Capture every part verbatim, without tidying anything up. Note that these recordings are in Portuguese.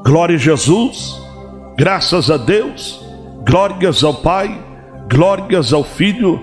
Glória a Jesus, graças a Deus, glórias ao Pai, glórias ao Filho,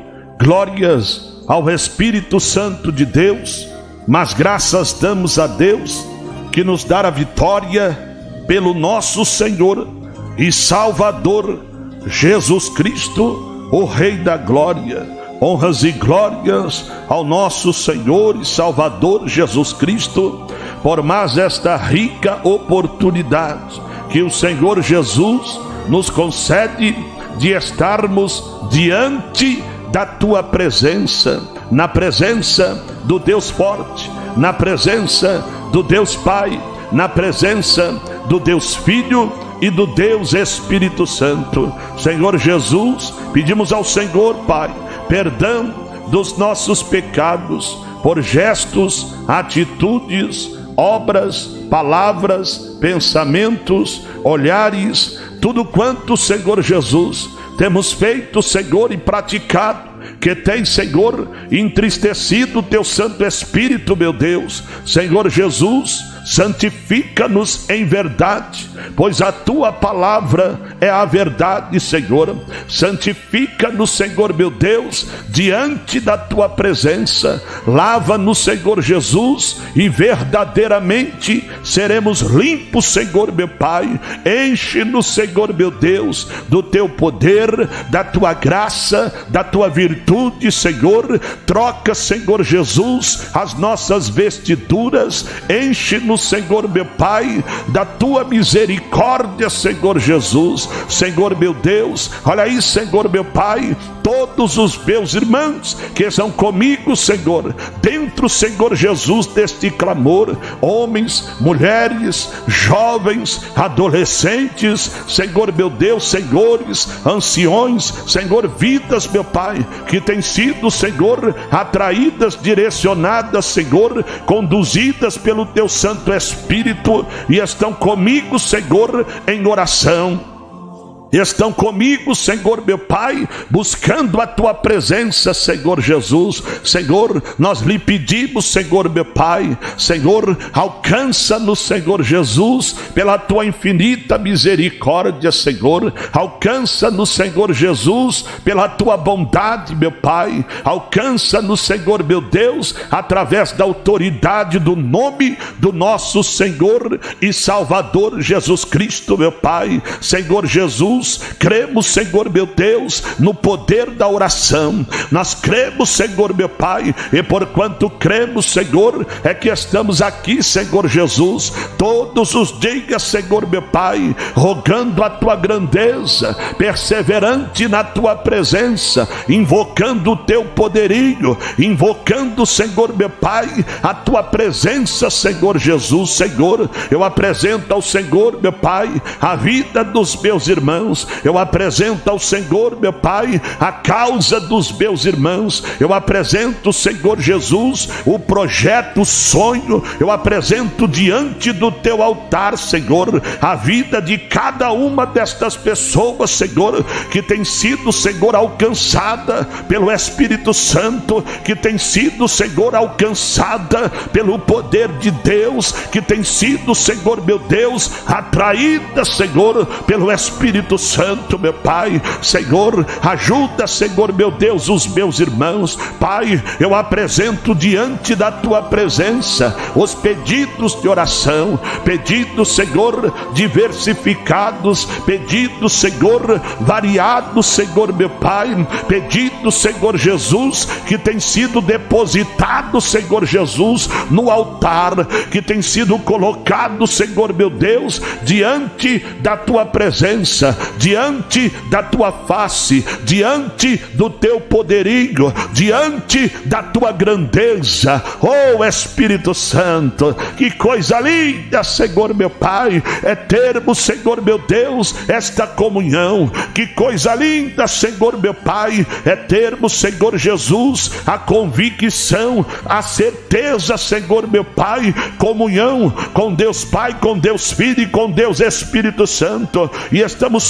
glórias ao Espírito Santo de Deus. Mas graças damos a Deus que nos dá a vitória pelo nosso Senhor e Salvador Jesus Cristo, o Rei da Glória. Honras e glórias ao nosso Senhor e Salvador Jesus Cristo por mais esta rica oportunidade que o Senhor Jesus nos concede de estarmos diante da tua presença, na presença do Deus forte, na presença do Deus Pai, na presença do Deus Filho e do Deus Espírito Santo. Senhor Jesus, pedimos ao Senhor, Pai, perdão dos nossos pecados por gestos, atitudes, obras, palavras, pensamentos, olhares, tudo quanto, Senhor Jesus, temos feito, Senhor, e praticado, que tem, Senhor, entristecido o teu Santo Espírito, meu Deus. Senhor Jesus, santifica-nos em verdade, pois a tua palavra é a verdade, Senhor. Santifica-nos, Senhor, meu Deus, diante da tua presença. Lava-nos, Senhor Jesus, e verdadeiramente seremos limpos, Senhor, meu Pai. Enche-nos, Senhor, meu Deus, do teu poder, da tua graça, da tua virtude, Senhor. Troca, Senhor Jesus, as nossas vestiduras. Enche-nos, Senhor, meu Pai, da tua misericórdia, Senhor Jesus. Senhor, meu Deus, olha aí, Senhor, meu Pai, todos os meus irmãos que estão comigo, Senhor, dentro, Senhor Jesus, deste clamor, homens, mulheres, jovens, adolescentes, Senhor, meu Deus, senhores, anciões, Senhor, vidas, meu Pai, que têm sido, Senhor, atraídas, direcionadas, Senhor, conduzidas pelo teu Santo Espírito, e estão comigo, Senhor, em oração. Estão comigo, Senhor, meu Pai, buscando a tua presença, Senhor Jesus. Senhor, nós lhe pedimos, Senhor, meu Pai, Senhor, alcança-nos, Senhor Jesus, pela tua infinita misericórdia, Senhor. Alcança-nos, Senhor Jesus, pela tua bondade, meu Pai. Alcança-nos, Senhor, meu Deus, através da autoridade do nome do nosso Senhor e Salvador Jesus Cristo, meu Pai. Senhor Jesus, cremos, Senhor, meu Deus, no poder da oração. Nós cremos, Senhor, meu Pai, e porquanto cremos, Senhor, é que estamos aqui, Senhor Jesus, todos os dias, Senhor, meu Pai, rogando a tua grandeza, perseverante na tua presença, invocando o teu poderio, invocando, Senhor, meu Pai, a tua presença, Senhor Jesus. Senhor, eu apresento ao Senhor, meu Pai, a vida dos meus irmãos. Eu apresento ao Senhor, meu Pai, a causa dos meus irmãos. Eu apresento, Senhor Jesus, o projeto, o sonho. Eu apresento diante do teu altar, Senhor, a vida de cada uma destas pessoas, Senhor, que tem sido, Senhor, alcançada pelo Espírito Santo, que tem sido, Senhor, alcançada pelo poder de Deus, que tem sido, Senhor, meu Deus, atraída, Senhor, pelo Espírito Santo, meu Pai. Senhor, ajuda, Senhor, meu Deus, os meus irmãos. Pai, eu apresento diante da tua presença os pedidos de oração, pedidos, Senhor, diversificados, pedidos, Senhor, variados, Senhor, meu Pai, pedidos, Senhor Jesus, que tem sido depositado, Senhor Jesus, no altar, que tem sido colocado, Senhor, meu Deus, diante da tua presença, diante da tua face, diante do teu poderio, diante da tua grandeza. Oh Espírito Santo, que coisa linda, Senhor, meu Pai, é termos, Senhor, meu Deus, esta comunhão. Que coisa linda, Senhor, meu Pai, é termos, Senhor Jesus, a convicção, a certeza, Senhor, meu Pai, comunhão com Deus Pai, com Deus Filho e com Deus Espírito Santo. E estamos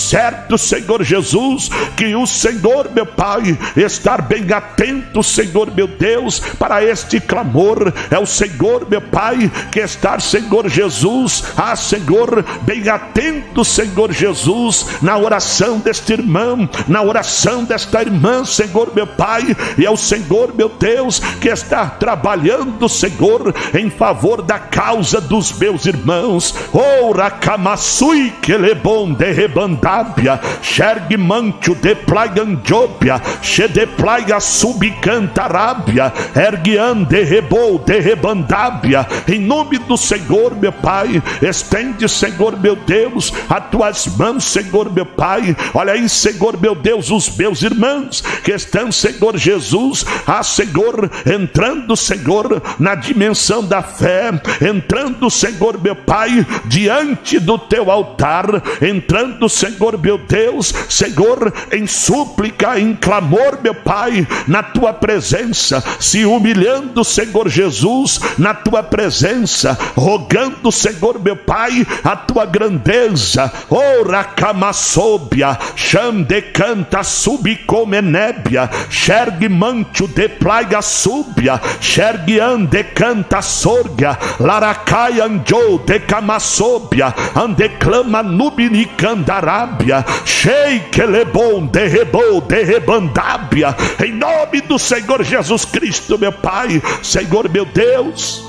certo, Senhor Jesus, que o Senhor, meu Pai, estar bem atento, Senhor, meu Deus, para este clamor. É o Senhor, meu Pai, que estar, Senhor Jesus, ah, Senhor, bem atento, Senhor Jesus, na oração deste irmão, na oração desta irmã, Senhor, meu Pai. E é o Senhor, meu Deus, que está trabalhando, Senhor, em favor da causa dos meus irmãos. Oh, Rakamassui, que lebon de rebandabia, xergue mantio de plaiandiopia, che de plaia subcantarábia, erguian de rebou de rebandabia. Em nome do Senhor, meu Pai, estende, Senhor, meu Deus, as tuas mãos, Senhor, meu Pai. Olha aí, Senhor, meu Deus, os meus irmãos que estão, Senhor Jesus, ah, Senhor, entrando, Senhor, na dimensão da fé, entrando, Senhor, meu Pai, diante do teu altar, entrando, Senhor, meu Deus, Senhor, em súplica, em clamor, meu Pai, na tua presença, se humilhando, Senhor Jesus, na tua presença, rogando, Senhor, meu Pai, a tua grandeza. Oh, Rakamassobia, cham de canta subicomenébia, xergue mantio de plaga súbia, xergue ande canta sorga, laracai anjo de camassobia, ande clama nubini candarábia, chei que lebon de rebou de rebandábia. Em nome do Senhor Jesus Cristo, meu Pai, Senhor, meu Deus,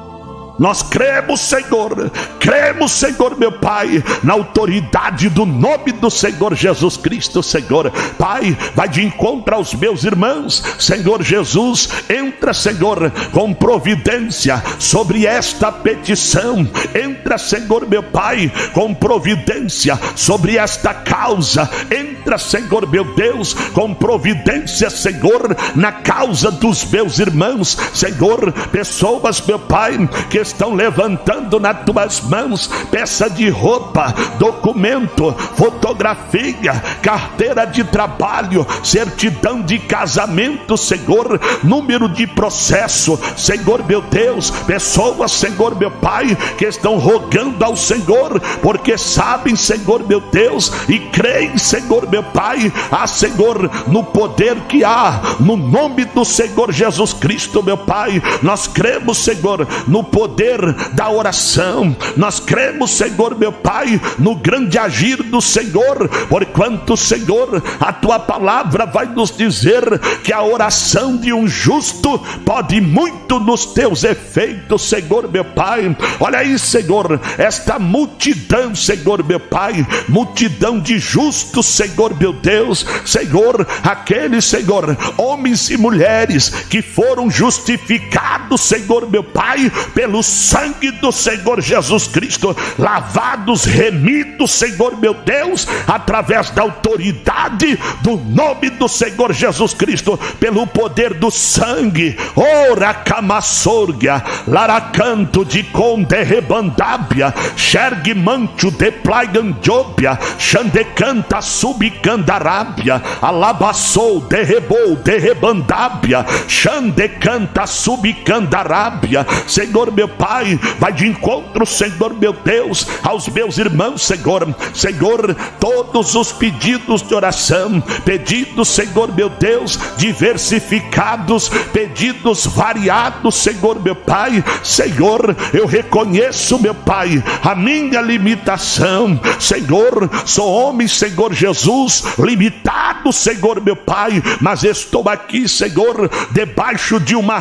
nós cremos, Senhor, cremos, Senhor, meu Pai, na autoridade do nome do Senhor Jesus Cristo, Senhor. Pai, vai de encontro aos meus irmãos, Senhor Jesus, entra, Senhor, com providência sobre esta petição, entra, Senhor, meu Pai, com providência sobre esta causa, entra, Senhor, meu Deus, com providência, Senhor, na causa dos meus irmãos, Senhor, pessoas, meu Pai, que estão levantando nas tuas mãos peça de roupa, documento, fotografia, carteira de trabalho, certidão de casamento, Senhor, número de processo, Senhor, meu Deus, pessoas, Senhor, meu Pai, que estão rogando ao Senhor, porque sabem, Senhor, meu Deus, e creem, Senhor, meu Pai, ah, Senhor, no poder que há no nome do Senhor Jesus Cristo, meu Pai. Nós cremos, Senhor, no poder da oração, nós cremos, Senhor, meu Pai, no grande agir do Senhor, porquanto, Senhor, a tua palavra vai nos dizer que a oração de um justo pode muito nos teus efeitos, Senhor, meu Pai. Olha aí, Senhor, esta multidão, Senhor, meu Pai, multidão de justos, Senhor, meu Deus, Senhor, aqueles, Senhor, homens e mulheres que foram justificados, Senhor, meu Pai, pelo sangue do Senhor Jesus Cristo, lavados, remidos, Senhor, meu Deus, através da autoridade do nome do Senhor Jesus Cristo, pelo poder do sangue. Ora camassorgia, laracanto de conde rebandábia, xergue mantio de plaiandiopia, xandecanta subcandarábia, alabassou de rebou de rebandábia, xandecanta subcandarábia. Senhor, meu Pai, vai de encontro, Senhor, meu Deus, aos meus irmãos, Senhor, Senhor, todos os pedidos de oração, pedidos, Senhor, meu Deus, diversificados, pedidos variados, Senhor, meu Pai, Senhor, eu reconheço, meu Pai, a minha limitação, Senhor, sou homem, Senhor Jesus, limitado, Senhor, meu Pai, mas estou aqui, Senhor, debaixo de uma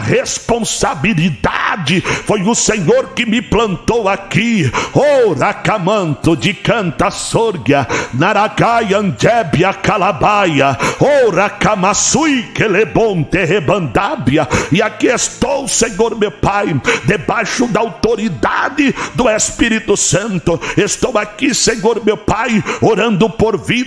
responsabilidade. Foi o Senhor que me plantou aqui. Oh, Racamanto de canta sorgia, Naragai andébia calabaia, oh, Racamassui que lebon te rebandábia. E aqui estou, Senhor, meu Pai, debaixo da autoridade do Espírito Santo. Estou aqui, Senhor, meu Pai, orando por vidas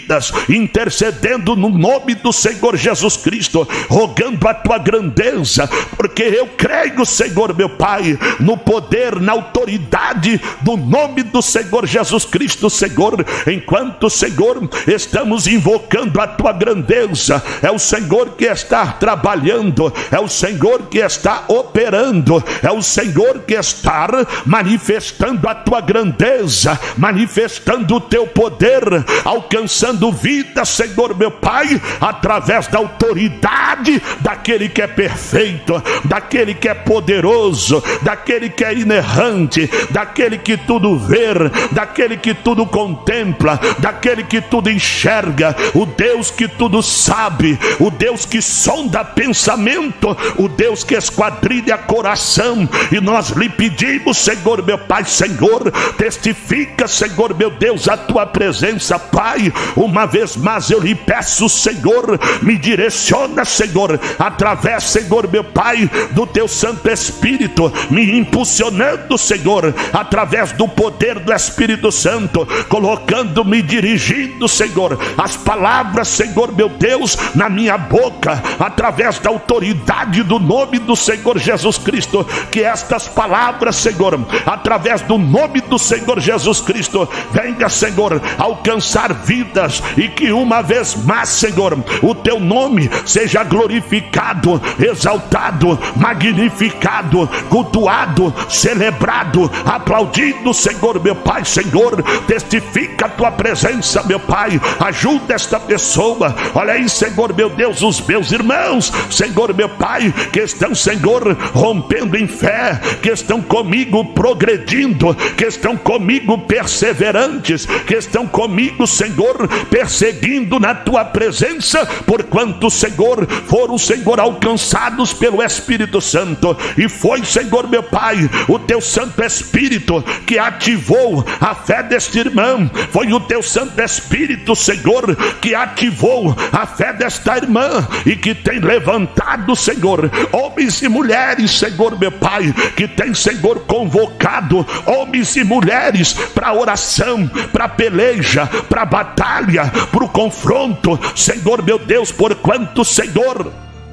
intercedendo no nome do Senhor Jesus Cristo, rogando a tua grandeza, porque eu creio, Senhor meu Pai, no poder, na autoridade do nome do Senhor Jesus Cristo, Senhor. Enquanto, Senhor, estamos invocando a tua grandeza, é o Senhor que está trabalhando, é o Senhor que está operando, é o Senhor que está manifestando a tua grandeza, manifestando o teu poder, alcançando vida, Senhor meu Pai, através da autoridade daquele que é perfeito, daquele que é poderoso, daquele que é inerrante, daquele que tudo vê, daquele que tudo contempla, daquele que tudo enxerga, o Deus que tudo sabe, o Deus que sonda pensamento, o Deus que esquadrilha coração. E nós lhe pedimos, Senhor meu Pai, Senhor, testifica, Senhor meu Deus, a tua presença, Pai. Uma vez mais eu lhe peço, Senhor, me direciona, Senhor, através, Senhor meu Pai, do teu Santo Espírito, me impulsionando, Senhor, através do poder do Espírito Santo, colocando, me dirigindo, Senhor, as palavras, Senhor meu Deus, na minha boca, através da autoridade do nome do Senhor Jesus Cristo. Que estas palavras, Senhor, através do nome do Senhor Jesus Cristo, venha, Senhor, alcançar vidas, e que uma vez mais, Senhor, o teu nome seja glorificado, exaltado, magnificado, cultuado, celebrado, aplaudido, Senhor meu Pai, Senhor. Testifica a tua presença, meu Pai, ajuda esta pessoa. Olha aí, Senhor meu Deus, os meus irmãos, Senhor meu Pai, que estão, Senhor, rompendo em fé, que estão comigo progredindo, que estão comigo perseverantes, que estão comigo, Senhor, perseguindo na tua presença, porquanto, Senhor, foram, Senhor, alcançados pelo Espírito Santo. E foi, Senhor meu Pai, o teu Santo Espírito que ativou a fé deste irmão, foi o teu Santo Espírito, Senhor, que ativou a fé desta irmã, e que tem levantado, Senhor, homens e mulheres, Senhor meu Pai, que tem, Senhor, convocado homens e mulheres para oração, para peleja, para batalha, para o confronto, Senhor meu Deus, porquanto, Senhor,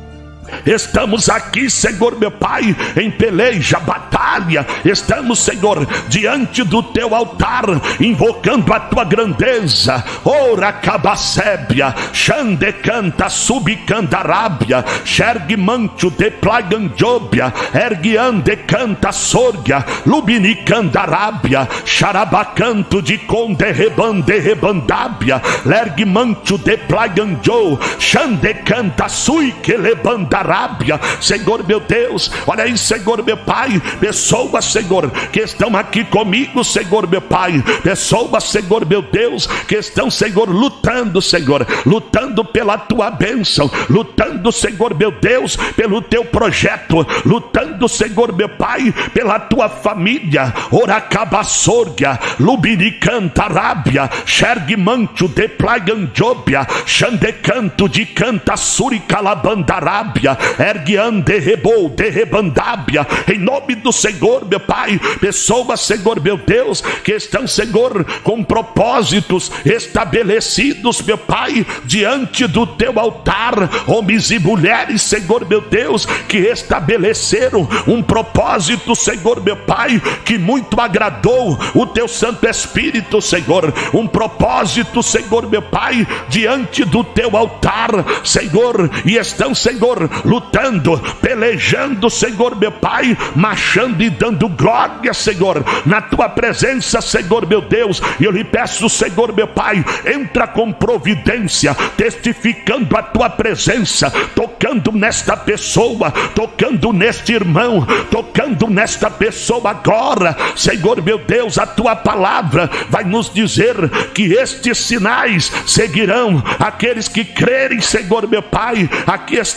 estamos aqui, Senhor meu Pai, em peleja, batalha. Estamos, Senhor, diante do teu altar, invocando a tua grandeza. Ora cabacébia, xande canta, subcandarábia, xergue mancho de plagandjóbia, erguiande canta sorgia, lubinicandarábia, xarabacanto de conde rebande rebandábia, lergue mancho de plagandjô, xande canta suique lebanda Arábia. Senhor meu Deus, olha aí, Senhor meu Pai, pessoas, Senhor, que estão aqui comigo, Senhor meu Pai, pessoas, Senhor meu Deus, que estão, Senhor, lutando, Senhor, lutando pela tua bênção, lutando, Senhor meu Deus, pelo teu projeto, lutando, Senhor meu Pai, pela tua família. Oracabassorgia, lubinicantarábia, xerguimancho de plagandjóbia, xandecanto de canta suricalabandarábia, erguiande rebou de rebandábia. Em nome do Senhor meu Pai, pessoas, Senhor meu Deus, que estão, Senhor, com propósitos estabelecidos, meu Pai, diante do teu altar, homens e mulheres, Senhor meu Deus, que estabeleceram um propósito, Senhor meu Pai, que muito agradou o teu Santo Espírito, Senhor, um propósito, Senhor meu Pai, diante do teu altar, Senhor, e estão, Senhor, lutando, pelejando, Senhor meu Pai, marchando e dando glória, Senhor, na tua presença, Senhor meu Deus. E eu lhe peço, Senhor meu Pai, entra com providência, testificando a tua presença, tocando nesta pessoa, tocando neste irmão, tocando nesta pessoa agora, Senhor meu Deus. A tua palavra vai nos dizer que estes sinais seguirão aqueles que crerem, Senhor meu Pai. Aqui está, Senhor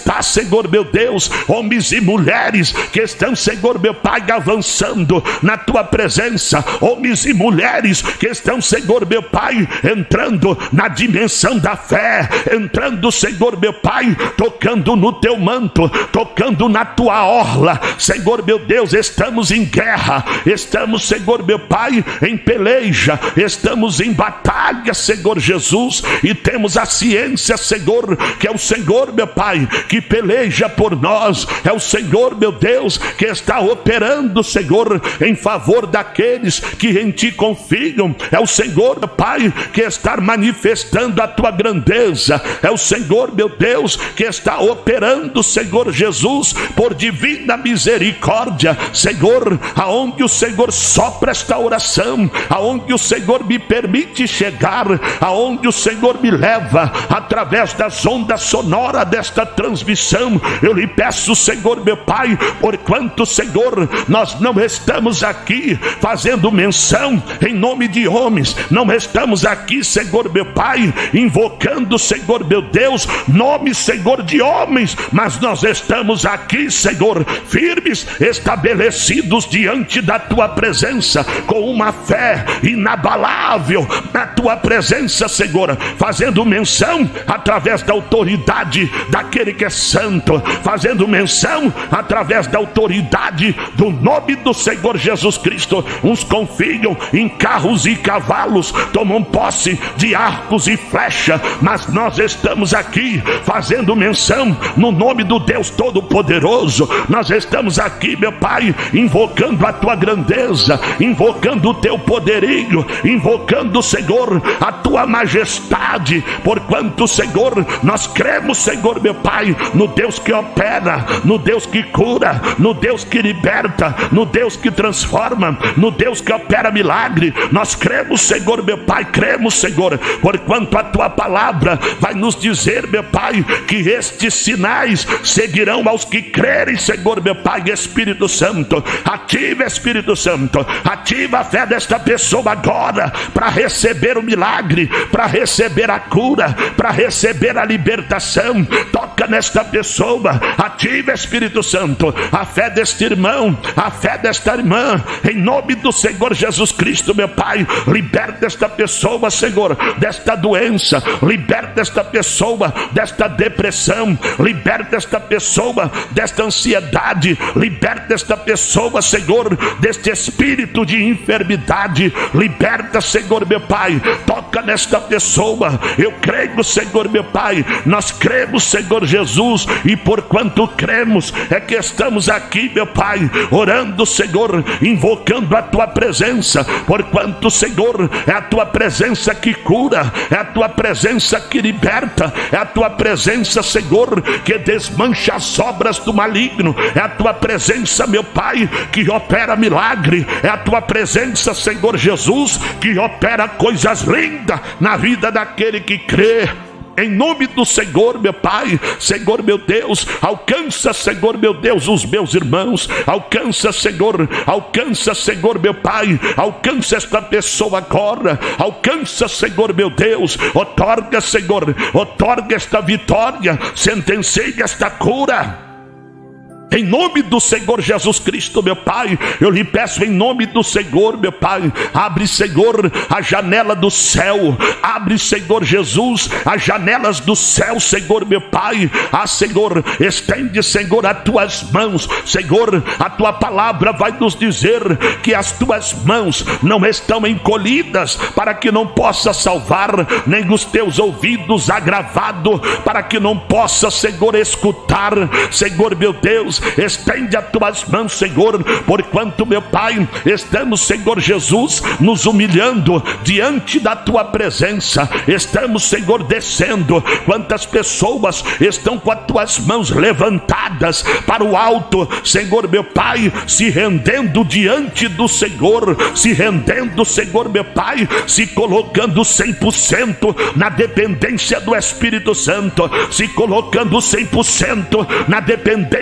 Senhor meu Deus, homens e mulheres que estão, Senhor meu Pai, avançando na tua presença, homens e mulheres que estão, Senhor meu Pai, entrando na dimensão da fé, entrando, Senhor meu Pai, tocando no teu manto, tocando na tua orla. Senhor meu Deus, estamos em guerra, estamos, Senhor meu Pai, em peleja, estamos em batalha, Senhor Jesus, e temos a ciência, Senhor, que é o Senhor meu Pai que peleja por nós, é o Senhor meu Deus que está operando, Senhor, em favor daqueles que em ti confiam, é o Senhor meu Pai que está manifestando a tua grandeza, é o Senhor meu Deus que está operando, Senhor Jesus, por divina misericórdia, Senhor, aonde o Senhor sopra esta oração, aonde o Senhor me permite chegar, aonde o Senhor me leva através das ondas sonoras desta transmissão, eu lhe peço, Senhor meu Pai, porquanto, Senhor, nós não estamos aqui fazendo menção em nome de homens, não estamos aqui, Senhor meu Pai, invocando, Senhor meu Deus, nome, Senhor, de homens, mas nós estamos aqui, Senhor, firmes, estabelecidos diante da tua presença, com uma fé inabalável na tua presença, Senhor, fazendo menção através da autoridade daquele que é santo, fazendo menção através da autoridade do nome do Senhor Jesus Cristo. Uns confiam em carros e cavalos, tomam posse de arcos e flecha, mas nós estamos aqui fazendo menção no nome do Deus Todo-Poderoso. Nós estamos aqui, meu Pai, invocando a tua grandeza, invocando o teu poderio, invocando, Senhor, a tua majestade, porquanto, Senhor, nós cremos, Senhor meu Pai, no Deus que opera, no Deus que cura, no Deus que liberta, no Deus que transforma, no Deus que opera milagre. Nós cremos, Senhor meu Pai, cremos, Senhor, porquanto a tua palavra vai nos dizer, meu Pai, que estes sinais seguirão aos que crerem, Senhor meu Pai. Espírito Santo, ativa, Espírito Santo, ativa a fé desta pessoa agora, para receber o milagre, para receber a cura, para receber a libertação. Toca nesta pessoa, ativa, Espírito Santo, a fé deste irmão, a fé desta irmã, em nome do Senhor Jesus Cristo, meu Pai. Liberta esta pessoa, Senhor, desta doença, liberta esta pessoa desta depressão, liberta esta pessoa desta ansiedade, liberta esta pessoa, Senhor, deste espírito de enfermidade, liberta, Senhor meu Pai, toca nesta pessoa. Eu creio, Senhor meu Pai, nós cremos, Senhor Jesus, e porquanto cremos é que estamos aqui, meu Pai, orando, Senhor, invocando a tua presença, porquanto, Senhor, é a tua presença que cura, é a tua presença que liberta, é a tua presença, Senhor, que desmancha as obras do maligno, é a tua presença, meu Pai, que opera milagre, é a tua presença, Senhor Jesus, que opera coisas lindas na vida daquele que crê. Em nome do Senhor, meu Pai, Senhor meu Deus, alcança, Senhor meu Deus, os meus irmãos, alcança, Senhor, alcança, Senhor meu Pai, alcança esta pessoa agora, alcança, Senhor meu Deus, otorga, Senhor, otorga esta vitória, sentencia esta cura. Em nome do Senhor Jesus Cristo, meu Pai, eu lhe peço em nome do Senhor, meu Pai, abre, Senhor, a janela do céu, abre, Senhor Jesus, as janelas do céu, Senhor, meu Pai. Ah, Senhor, estende, Senhor, as tuas mãos, Senhor, a tua palavra vai nos dizer que as tuas mãos não estão encolhidas para que não possa salvar, nem os teus ouvidos agravados para que não possa, Senhor, escutar. Senhor, meu Deus, estende as tuas mãos, Senhor, porquanto, meu Pai, estamos, Senhor Jesus, nos humilhando diante da tua presença, estamos, Senhor, descendo. Quantas pessoas estão com as tuas mãos levantadas para o alto, Senhor, meu Pai, se rendendo diante do Senhor, se rendendo, Senhor, meu Pai, se colocando cem por cento na dependência do Espírito Santo, se colocando cem por cento na dependência do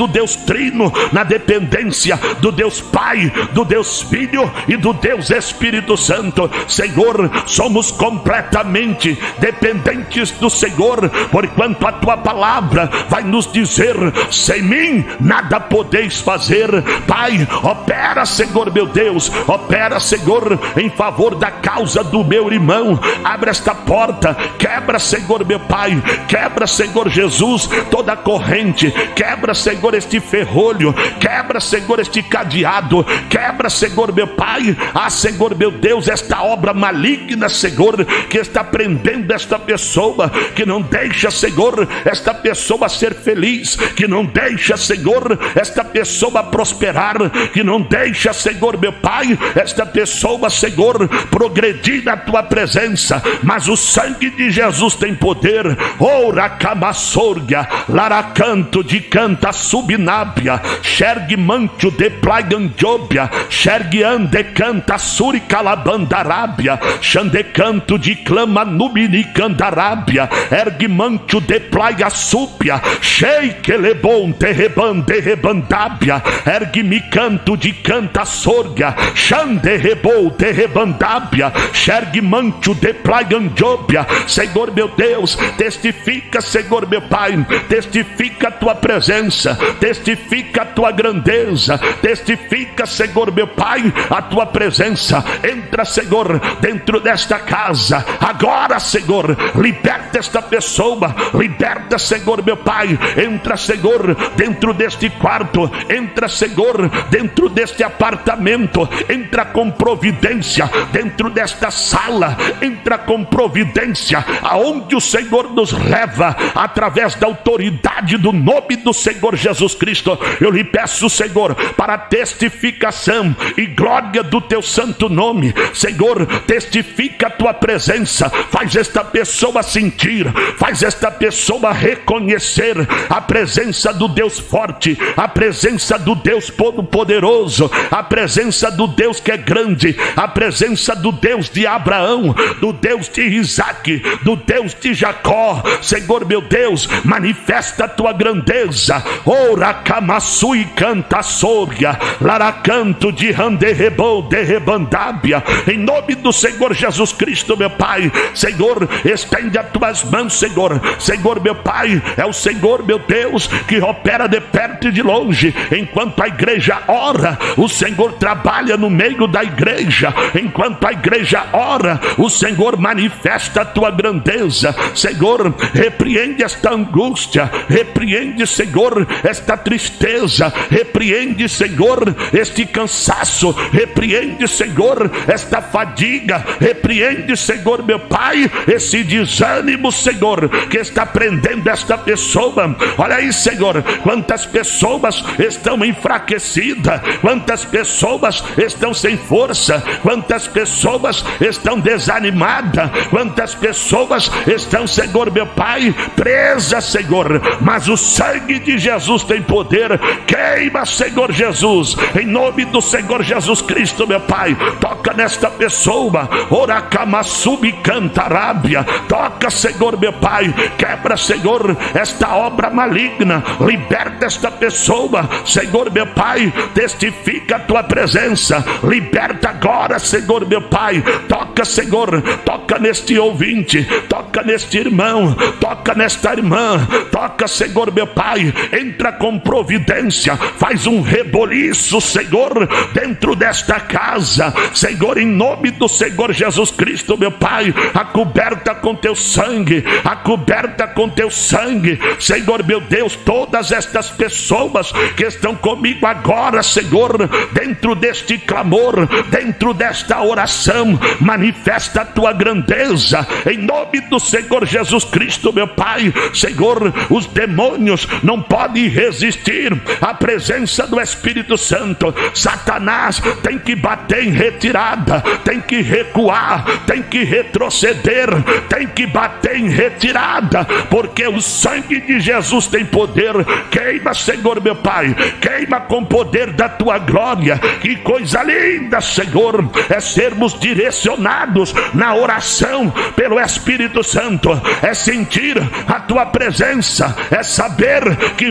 do Deus Trino, na dependência do Deus Pai, do Deus Filho e do Deus Espírito Santo. Senhor, somos completamente dependentes do Senhor, porquanto a tua palavra vai nos dizer: sem mim nada podeis fazer. Pai, opera, Senhor meu Deus, opera, Senhor, em favor da causa do meu irmão. Abre esta porta, quebra, Senhor meu Pai, quebra, Senhor Jesus, toda a corrente, quebra, Senhor, este ferrolho, quebra, Senhor, este cadeado, quebra, Senhor meu Pai, ah, Senhor meu Deus, esta obra maligna, Senhor, que está prendendo esta pessoa, que não deixa, Senhor, esta pessoa ser feliz, que não deixa, Senhor, esta pessoa prosperar, que não deixa, Senhor meu Pai, esta pessoa, Senhor, progredir na tua presença. Mas o sangue de Jesus tem poder. Ora camassorgia, laracanto de canta subnábia, xergue mancho de plaiandiobia, xergue ande canta suricalabandarábia, xandecanto de clama nubinicandarábia, ergue mancho de plaia súpia, shake lebon terrebande rebandábia, ergue mi canto de canta sorga, xande rebou terrebandábia, xergue mancho de plaiandiobia. Senhor meu Deus, testifica, Senhor meu Pai, testifica a tua presença, testifica a tua grandeza, testifica, Senhor meu Pai, a tua presença. Entra, Senhor, dentro desta casa agora, Senhor, liberta esta pessoa, liberta, Senhor meu Pai. Entra, Senhor, dentro deste quarto, entra, Senhor, dentro deste apartamento, entra com providência dentro desta sala, entra com providência aonde o Senhor nos leva, através da autoridade do nome do Senhor Jesus Cristo. Eu lhe peço, Senhor, para testificação e glória do teu santo nome. Senhor, testifica a tua presença, faz esta pessoa sentir, faz esta pessoa reconhecer a presença do Deus forte, a presença do Deus todo-poderoso, a presença do Deus que é grande, a presença do Deus de Abraão, do Deus de Isaac, do Deus de Jacó. Senhor meu Deus, manifesta a tua grandeza. Ora camassui canta sorga, laracanto de randerrebou de rebandábia. Em nome do Senhor Jesus Cristo, meu Pai, Senhor, estende as tuas mãos, Senhor. Senhor meu Pai, é o Senhor meu Deus que opera de perto e de longe. Enquanto a igreja ora, o Senhor trabalha no meio da igreja. Enquanto a igreja ora, o Senhor manifesta a tua grandeza. Senhor, repreende esta angústia, repreende, Senhor, esta tristeza, repreende, Senhor, este cansaço, repreende, Senhor, esta fadiga, repreende, Senhor meu Pai, esse desânimo, Senhor, que está prendendo esta pessoa. Olha aí, Senhor, quantas pessoas estão enfraquecidas, quantas pessoas estão sem força, quantas pessoas estão desanimadas, quantas pessoas estão, Senhor meu Pai, presas, Senhor. Mas o sangue de Jesus tem poder. Queima, Senhor Jesus, em nome do Senhor Jesus Cristo, meu Pai. Toca nesta pessoa. Ora camassubi cantarábia. Toca, Senhor meu Pai. Quebra, Senhor, esta obra maligna. Liberta esta pessoa, Senhor meu Pai. Testifica a tua presença. Liberta agora, Senhor meu Pai. Toca, Senhor, toca neste ouvinte, toca neste irmão, toca nesta irmã, toca, Senhor meu Pai. Entra com providência, faz um reboliço, Senhor, dentro desta casa, Senhor, em nome do Senhor Jesus Cristo, meu Pai. Acoberta com teu sangue, acoberta com teu sangue, Senhor meu Deus, todas estas pessoas que estão comigo agora, Senhor, dentro deste clamor, dentro desta oração, manifesta a tua grandeza, em nome do Senhor Jesus Cristo, meu Pai. Senhor, os demônios não podem resistir à presença do Espírito Santo. Satanás tem que bater em retirada, tem que recuar, tem que retroceder, tem que bater em retirada, porque o sangue de Jesus tem poder. Queima, Senhor meu Pai, queima com poder da tua glória. Que coisa linda, Senhor, é sermos direcionados na oração pelo Espírito Santo, é sentir a tua presença, é saber que o Senhor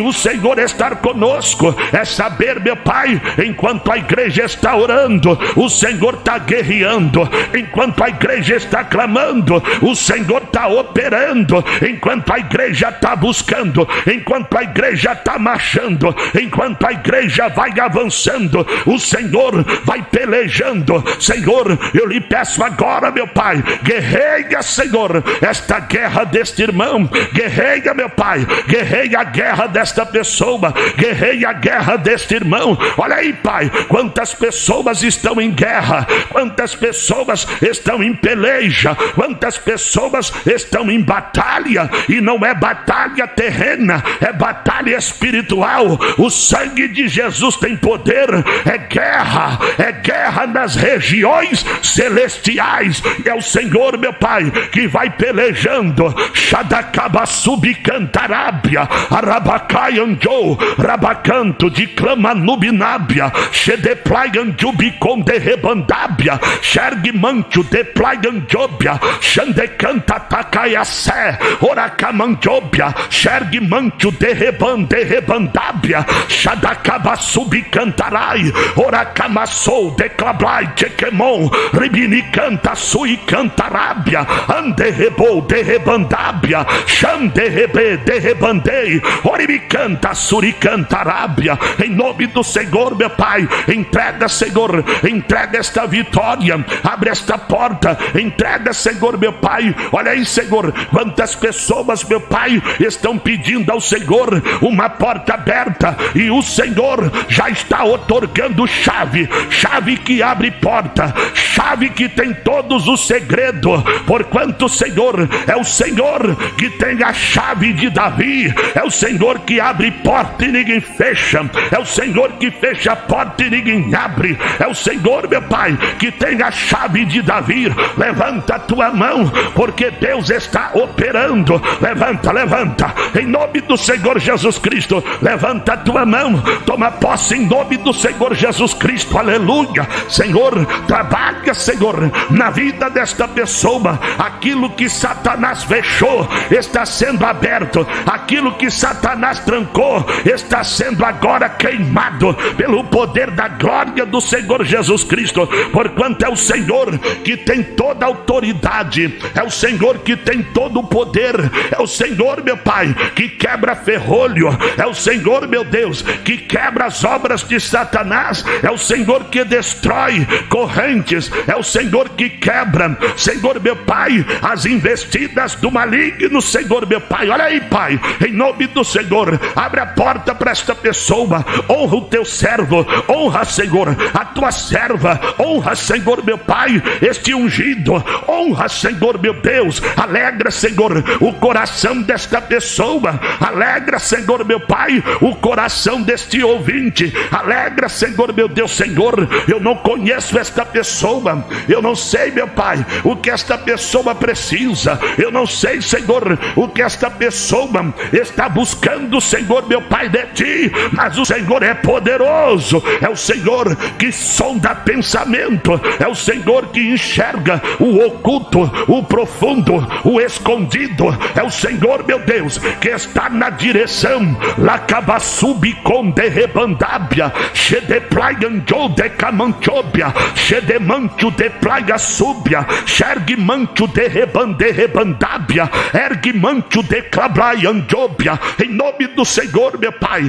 Senhor estar conosco, é saber, meu Pai, enquanto a igreja está orando, o Senhor está guerreando, enquanto a igreja está clamando, o Senhor está operando, enquanto a igreja está buscando, enquanto a igreja está marchando, enquanto a igreja vai avançando, o Senhor vai pelejando. Senhor, eu lhe peço agora, meu Pai, guerreia, Senhor, esta guerra deste irmão, guerreia, meu Pai, guerreia a guerra desta pessoa, guerreia a guerra deste irmão. Olha aí, Pai, quantas pessoas estão em guerra, quantas pessoas estão em peleja, quantas pessoas estão em batalha, e não é batalha terrena, é batalha espiritual. O sangue de Jesus tem poder, é guerra, é guerra nas regiões celestiais, é o Senhor, meu Pai, que vai pelejando. Shadakaba subcantarábia, Arabacai anjou, Rabacanto de clama nubinábia, Shedeplaian jubicom de rebandábia, Xerguimancho de plaian jobia, Xandecanta tacaiassé, Oracamanjobia, Xerguimancho de rebande rebandábia, Shadakaba subcantarai, Oracamassou de clablai chequemon, Ribinicanta sui cantarábia, Anderrebou de rebandábia, Xanderrebe de rebandei, Oribicanta suricantarábia. Em nome do Senhor, meu Pai, entrega, Senhor, entrega esta vitória, abre esta porta, entrega, Senhor, meu Pai. Olha aí, Senhor, quantas pessoas, meu Pai, estão pedindo ao Senhor uma porta aberta, e o Senhor já está otorgando chave, chave que abre porta, chave que tem todos os segredos, porquanto o Senhor é o Senhor que tem a chave de Davi, é o Senhor que abre porta e ninguém fecha, é o Senhor que fecha a porta e ninguém abre, é o Senhor, meu Pai, que tem a chave de Davi. Levanta a tua mão, porque Deus está operando. Levanta, levanta, em nome do Senhor Jesus Cristo. Levanta a tua mão, toma posse em nome do Senhor Jesus Cristo. Aleluia. Senhor, trabalha, Senhor, na vida desta pessoa. Aquilo que Satanás fechou está sendo aberto, aquilo que Satanás trancou está sendo agora queimado pelo poder da glória do Senhor Jesus Cristo, porquanto é o Senhor que tem toda a autoridade, é o Senhor que tem todo o poder, é o Senhor, meu Pai, que quebra ferrolho, é o Senhor, meu Deus, que quebra as obras de Satanás, é o Senhor que destrói correntes, é o Senhor que quebra, Senhor, meu Pai, as investidas do maligno. Senhor, meu Pai, olha aí, Pai, em nome do Senhor, abre a porta para esta pessoa, honra o teu servo, honra, Senhor, a tua serva, honra, Senhor, meu Pai, este ungido, honra, Senhor, meu Deus, alegra, Senhor, o coração desta pessoa, alegra, Senhor, meu Pai, o coração deste ouvinte, alegra, Senhor, meu Deus. Senhor, eu não conheço esta pessoa, eu não sei, meu Pai, o que esta pessoa precisa, eu não sei, Senhor, o que esta pessoa está buscando, Senhor, meu Pai, de ti, mas o Senhor é poderoso, é o Senhor que sonda pensamento, é o Senhor que enxerga o oculto, o profundo, o escondido, é o Senhor, meu Deus, que está na direção. Lacabasubicom de rebandábia, Shedeplaianjou de camanchobia, Shedemancho de plaga súbia, Xerguimancho de rebande rebandábia, Erguimancho de clablaianjobia. Em nome do Senhor, meu Pai,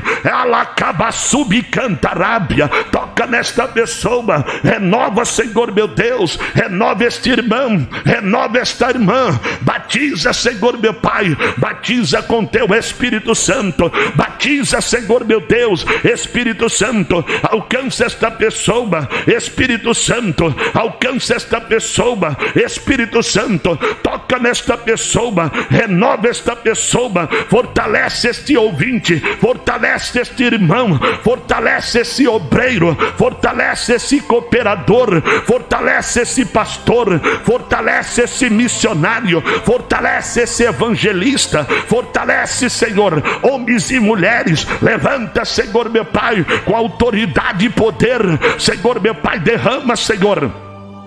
Alacabasubcantarábia, toca nesta pessoa, renova, Senhor, meu Deus, renova este irmão, renova esta irmã, batiza, Senhor, meu Pai, batiza com teu Espírito Santo, batiza, Senhor, meu Deus, Espírito Santo, alcança esta pessoa, Espírito Santo, alcança esta pessoa, Espírito Santo, toca nesta pessoa, renova esta pessoa, fortalece este ouvinte, fortalece este irmão, fortalece esse obreiro, fortalece esse cooperador, fortalece esse pastor, fortalece esse missionário, fortalece esse evangelista, fortalece, Senhor, homens e mulheres, levanta, Senhor, meu Pai, com autoridade e poder, Senhor, meu Pai, derrama, Senhor,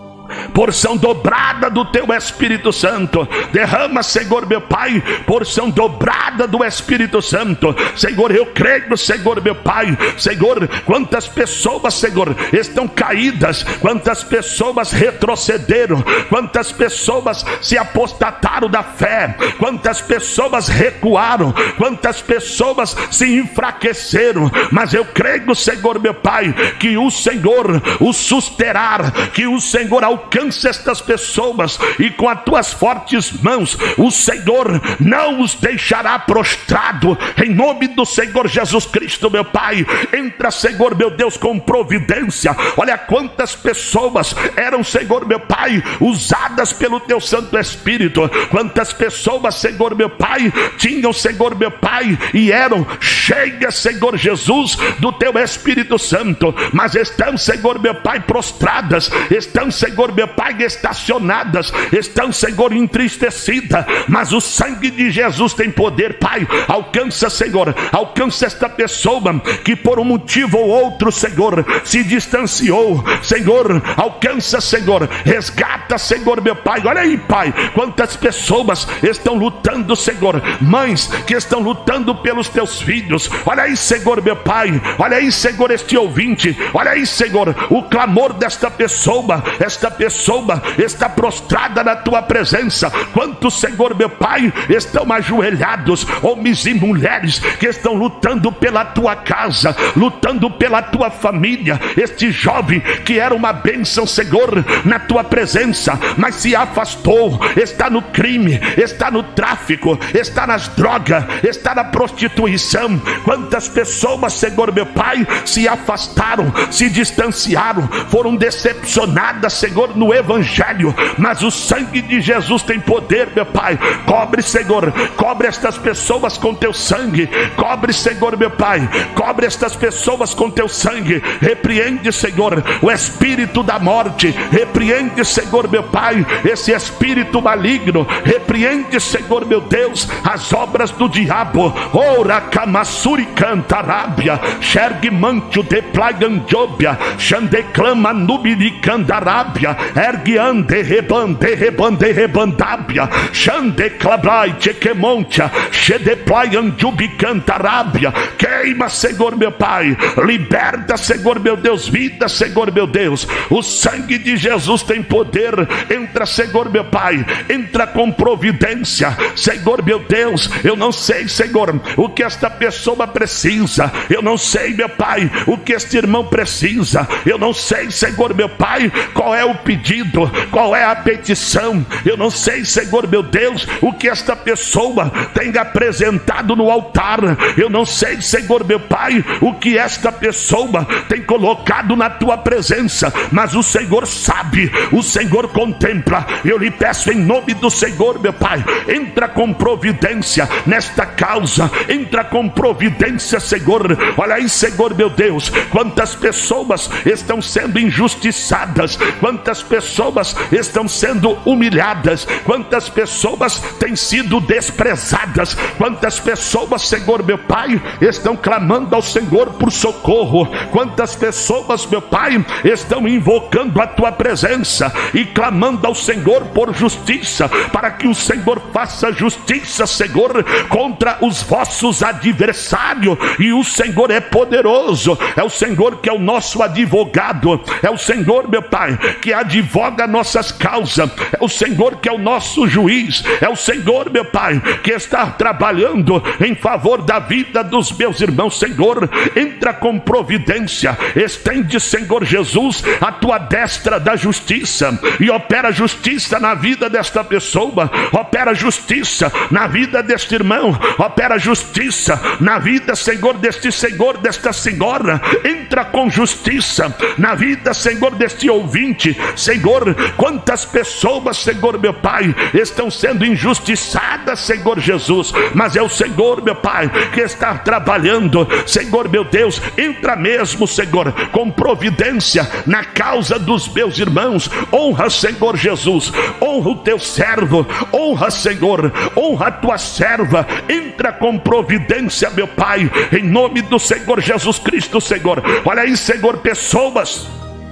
porção dobrada do teu Espírito Santo. Derrama, Senhor meu Pai, porção dobrada do Espírito Santo. Senhor, eu creio, Senhor meu Pai, Senhor, quantas pessoas, Senhor, estão caídas, quantas pessoas retrocederam, quantas pessoas se apostataram da fé, quantas pessoas recuaram, quantas pessoas se enfraqueceram, mas eu creio, Senhor meu Pai, que o Senhor os susterá, que o Senhor alcance estas pessoas e com as tuas fortes mãos o Senhor não os deixará prostrado, em nome do Senhor Jesus Cristo, meu Pai. Entra, Senhor meu Deus, com providência. Olha quantas pessoas eram, Senhor meu Pai, usadas pelo teu Santo Espírito, quantas pessoas, Senhor meu Pai, tinham, Senhor meu Pai, e eram cheias, Senhor Jesus, do teu Espírito Santo, mas estão, Senhor meu Pai, prostradas, estão, Senhor meu Pai, estacionadas, estão, Senhor, entristecidas, mas o sangue de Jesus tem poder, Pai. Alcança, Senhor, alcança esta pessoa que por um motivo ou outro, Senhor, se distanciou, Senhor, alcança, Senhor, resgata, Senhor meu Pai. Olha aí, Pai, quantas pessoas estão lutando, Senhor, mães que estão lutando pelos teus filhos. Olha aí, Senhor meu Pai, olha aí, Senhor, este ouvinte, olha aí, Senhor, o clamor desta pessoa. Esta pessoa está prostrada na tua presença. Quantos, Senhor meu Pai, estão ajoelhados, homens e mulheres que estão lutando pela tua casa, lutando pela tua família. Este jovem que era uma bênção, Senhor, na tua presença, mas se afastou, está no crime, está no tráfico, está nas drogas, está na prostituição. Quantas pessoas, Senhor meu Pai, se afastaram, se distanciaram, foram decepcionadas, Senhor, no Evangelho, mas o sangue de Jesus tem poder, meu Pai. Cobre, Senhor, cobre estas pessoas com teu sangue, cobre, Senhor meu Pai, cobre estas pessoas com teu sangue. Repreende, Senhor, o espírito da morte, repreende, Senhor meu Pai, esse espírito maligno, repreende, Senhor meu Deus, as obras do diabo. Ora Kamassuri cantarábia, xergue mancho de plagandjóbia, xandeclama nubili candarábia, ergue ande rebande rebande rebandábia, xandeclabrai chequemontia, xedeplai anjubi cantarábia. Queima, Senhor meu Pai, liberta, Senhor meu Deus, vida, Senhor meu Deus. O sangue de Jesus tem poder. Entra, Senhor meu Pai, entra com providência, Senhor meu Deus. Eu não sei, Senhor, o que esta pessoa precisa, eu não sei, meu Pai, o que este irmão precisa, eu não sei, Senhor meu Pai, qual é o pedido, qual é a petição, eu não sei, Senhor meu Deus, o que esta pessoa tem apresentado no altar, eu não sei, Senhor meu Pai, o que esta pessoa tem colocado na tua presença, mas o Senhor sabe, o Senhor contempla. Eu lhe peço em nome do Senhor meu Pai, entra com providência nesta causa, entra com providência, Senhor. Olha aí, Senhor meu Deus, quantas pessoas estão sendo injustiçadas, quantas pessoas estão sendo humilhadas, quantas pessoas têm sido desprezadas, quantas pessoas, Senhor meu Pai, estão clamando ao Senhor por socorro, quantas pessoas, meu Pai, estão invocando a tua presença e clamando ao Senhor por justiça, para que o Senhor faça justiça, Senhor, contra os vossos adversários. E o Senhor é poderoso, é o Senhor que é o nosso advogado, é o Senhor, meu Pai, que advoga nossas causas, é o Senhor que é o nosso juiz, é o Senhor, meu Pai, que está trabalhando em favor da vida dos meus irmãos. Senhor, entra com providência, estende, Senhor Jesus, a tua destra da justiça e opera justiça na vida desta pessoa, opera justiça na vida deste irmão, opera justiça na vida, Senhor, deste Senhor, desta senhora. Entra com justiça na vida, Senhor, deste ouvinte. Senhor, quantas pessoas, Senhor meu Pai, estão sendo injustiçadas, Senhor Jesus, mas é o Senhor, meu Pai, que está trabalhando. Senhor meu Deus, entra mesmo, Senhor, com providência na causa dos meus irmãos. Honra, Senhor Jesus, honra o teu servo, honra, Senhor, honra a tua serva. Entra com providência, meu Pai, em nome do Senhor Jesus Cristo, Senhor. Olha aí, Senhor, pessoas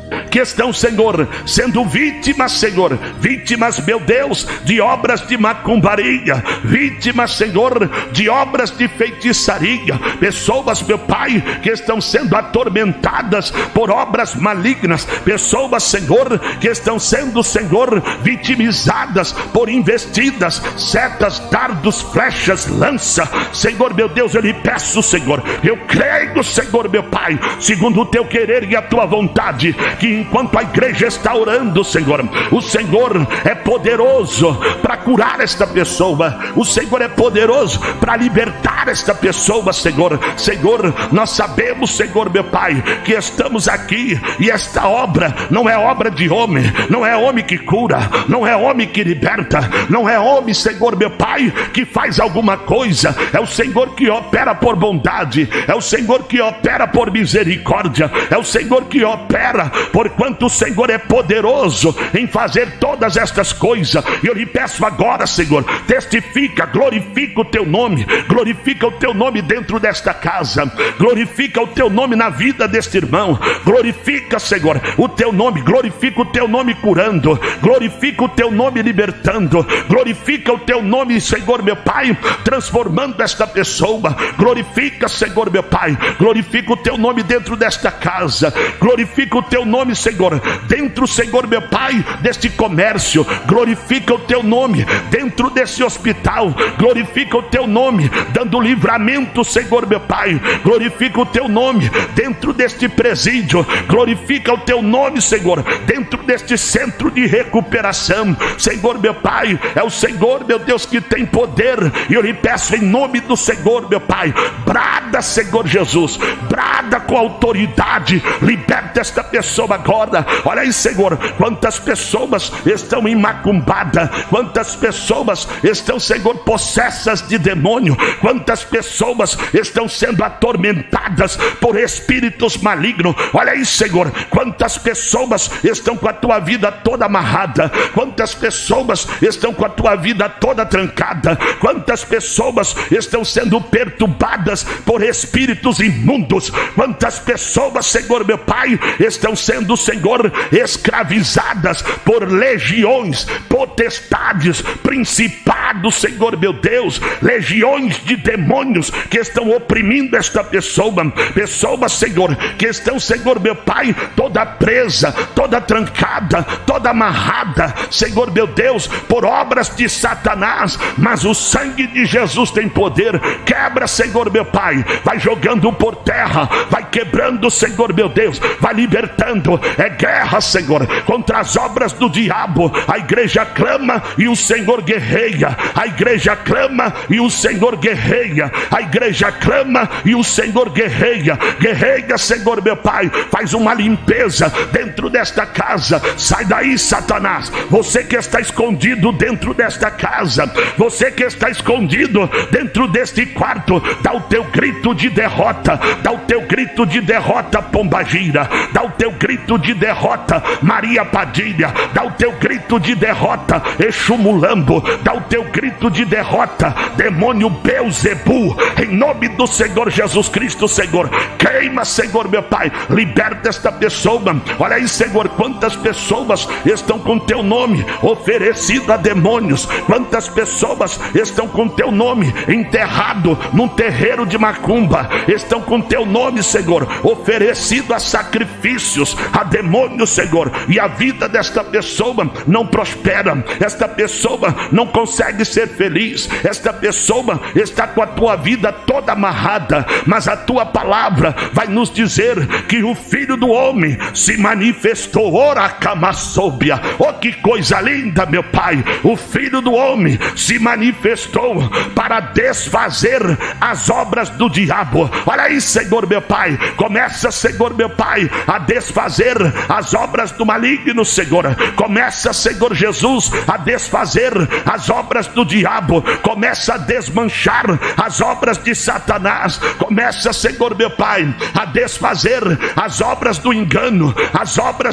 que estão, Senhor, sendo vítimas, Senhor, vítimas, meu Deus, de obras de macumbaria, vítimas, Senhor, de obras de feitiçaria, pessoas, meu Pai, que estão sendo atormentadas por obras malignas, pessoas, Senhor, que estão sendo, Senhor, vitimizadas por investidas, setas, dardos, flechas, lança, Senhor, meu Deus, eu lhe peço, Senhor, eu creio, Senhor, meu Pai, segundo o teu querer e a tua vontade, que enquanto a igreja está orando, Senhor, o Senhor é poderoso para curar esta pessoa, o Senhor é poderoso para libertar esta pessoa, Senhor. Senhor, nós sabemos, Senhor, meu Pai, que estamos aqui e esta obra não é obra de homem, não é homem que cura, não é homem que liberta, não é homem, Senhor, meu Pai, que faz alguma coisa, é o Senhor que opera por bondade, é o Senhor que opera por misericórdia, é o Senhor que opera, porquanto o Senhor é poderoso em fazer todas estas coisas. E eu lhe peço agora, Senhor, testifica, glorifica o teu nome, glorifica o teu nome dentro desta casa, glorifica o teu nome na vida deste irmão, glorifica, Senhor, o teu nome, glorifica o teu nome curando, glorifica o teu nome libertando, glorifica o teu nome, Senhor, meu Pai, transformando esta pessoa, glorifica, Senhor, meu Pai, glorifica o teu nome dentro desta casa, glorifica o teu nome, Senhor, dentro, Senhor, meu Pai, deste comércio, glorifica o teu nome dentro desse hospital, glorifica o teu nome, dando livramento, Senhor, meu Pai, glorifica o teu nome dentro deste presídio, glorifica o teu nome, Senhor, dentro deste centro de recuperação, Senhor, meu Pai, é o Senhor, meu Deus, que tem poder, e eu lhe peço em nome do Senhor, meu Pai, brada, Senhor Jesus, brada com autoridade, liberta esta pessoa agora. Olha aí, Senhor, quantas pessoas estão macumbadas, quantas pessoas estão, Senhor, possessas de demônio, quantas pessoas estão sendo atormentadas por espíritos malignos. Olha aí, Senhor, quantas pessoas estão com a tua vida toda amarrada, quantas pessoas estão com a tua vida toda trancada, quantas pessoas estão sendo perturbadas por espíritos imundos, quantas pessoas, Senhor, meu Pai, estão sendo, Senhor, escravizadas por legiões, potestades, principados, Senhor, meu Deus, legiões de demônios que estão oprimindo esta pessoa, pessoas, Senhor, que estão, Senhor, meu Pai, toda presa, toda trancada, toda amarrada, Senhor, meu Deus, por obras de Satanás, mas o sangue de Jesus tem poder. Quebra, Senhor, meu Pai, vai jogando por terra, vai quebrando, Senhor, meu Deus, vai libertando. É guerra, Senhor, contra as obras do diabo. A igreja clama e o Senhor guerreia, a igreja clama e o Senhor guerreia, a igreja clama e o Senhor guerreia, guerreia, Senhor, meu Pai, faz uma limpeza dentro desta casa. Sai daí, Satanás, você que está escondido dentro desta casa, você que está escondido dentro deste quarto, dá o teu grito de derrota, dá o teu grito de derrota, Pombagira, dá o teu grito de derrota, Maria Padilha, dá o teu grito de derrota, Exu Mulambo, dá o teu grito de derrota, demônio Beelzebu, em nome do Senhor Jesus Cristo, Senhor, queima, Senhor, meu Pai, liberta esta pessoa. Olha aí, Senhor, quantas pessoas estão com teu nome oferecido a demônios, quantas pessoas estão com teu nome enterrado num terreiro de macumba, estão com teu nome, Senhor, oferecido a sacrifícios a demônios, Senhor, e a vida desta pessoa não prospera, esta pessoa não consegue ser feliz, esta pessoa está com a tua vida toda amarrada, mas a tua palavra vai nos dizer que o Filho do Homem se manifestou. Ora, Camassobia, oh, que coisa linda, meu Pai, o Filho do Homem se manifestou para desfazer as obras do diabo. Olha aí, Senhor, meu Pai, começa, Senhor, meu Pai, a desfazer as obras do maligno, Senhor, começa, Senhor Jesus, a desfazer as obras do diabo, começa a desmanchar as obras de Satanás, começa, Senhor, meu Pai, a desfazer as obras do engano, as obras de Satanás,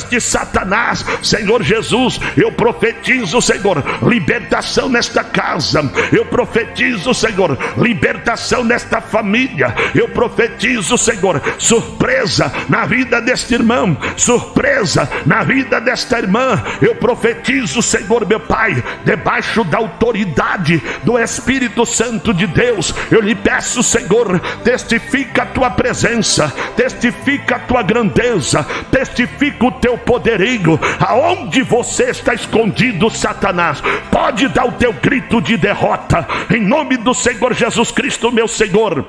Satanás. Senhor Jesus, eu profetizo, Senhor, libertação nesta casa. Eu profetizo, Senhor, libertação nesta família. Eu profetizo, Senhor, surpresa na vida deste irmão, surpresa na vida desta irmã. Eu profetizo, Senhor meu Pai, debaixo da autoridade do Espírito Santo de Deus, eu lhe peço, Senhor, testifica a tua presença, testifica a tua grandeza, testifica o teu poderio. Aonde você está escondido, Satanás, pode dar o teu grito de derrota, em nome do Senhor Jesus Cristo, meu Senhor.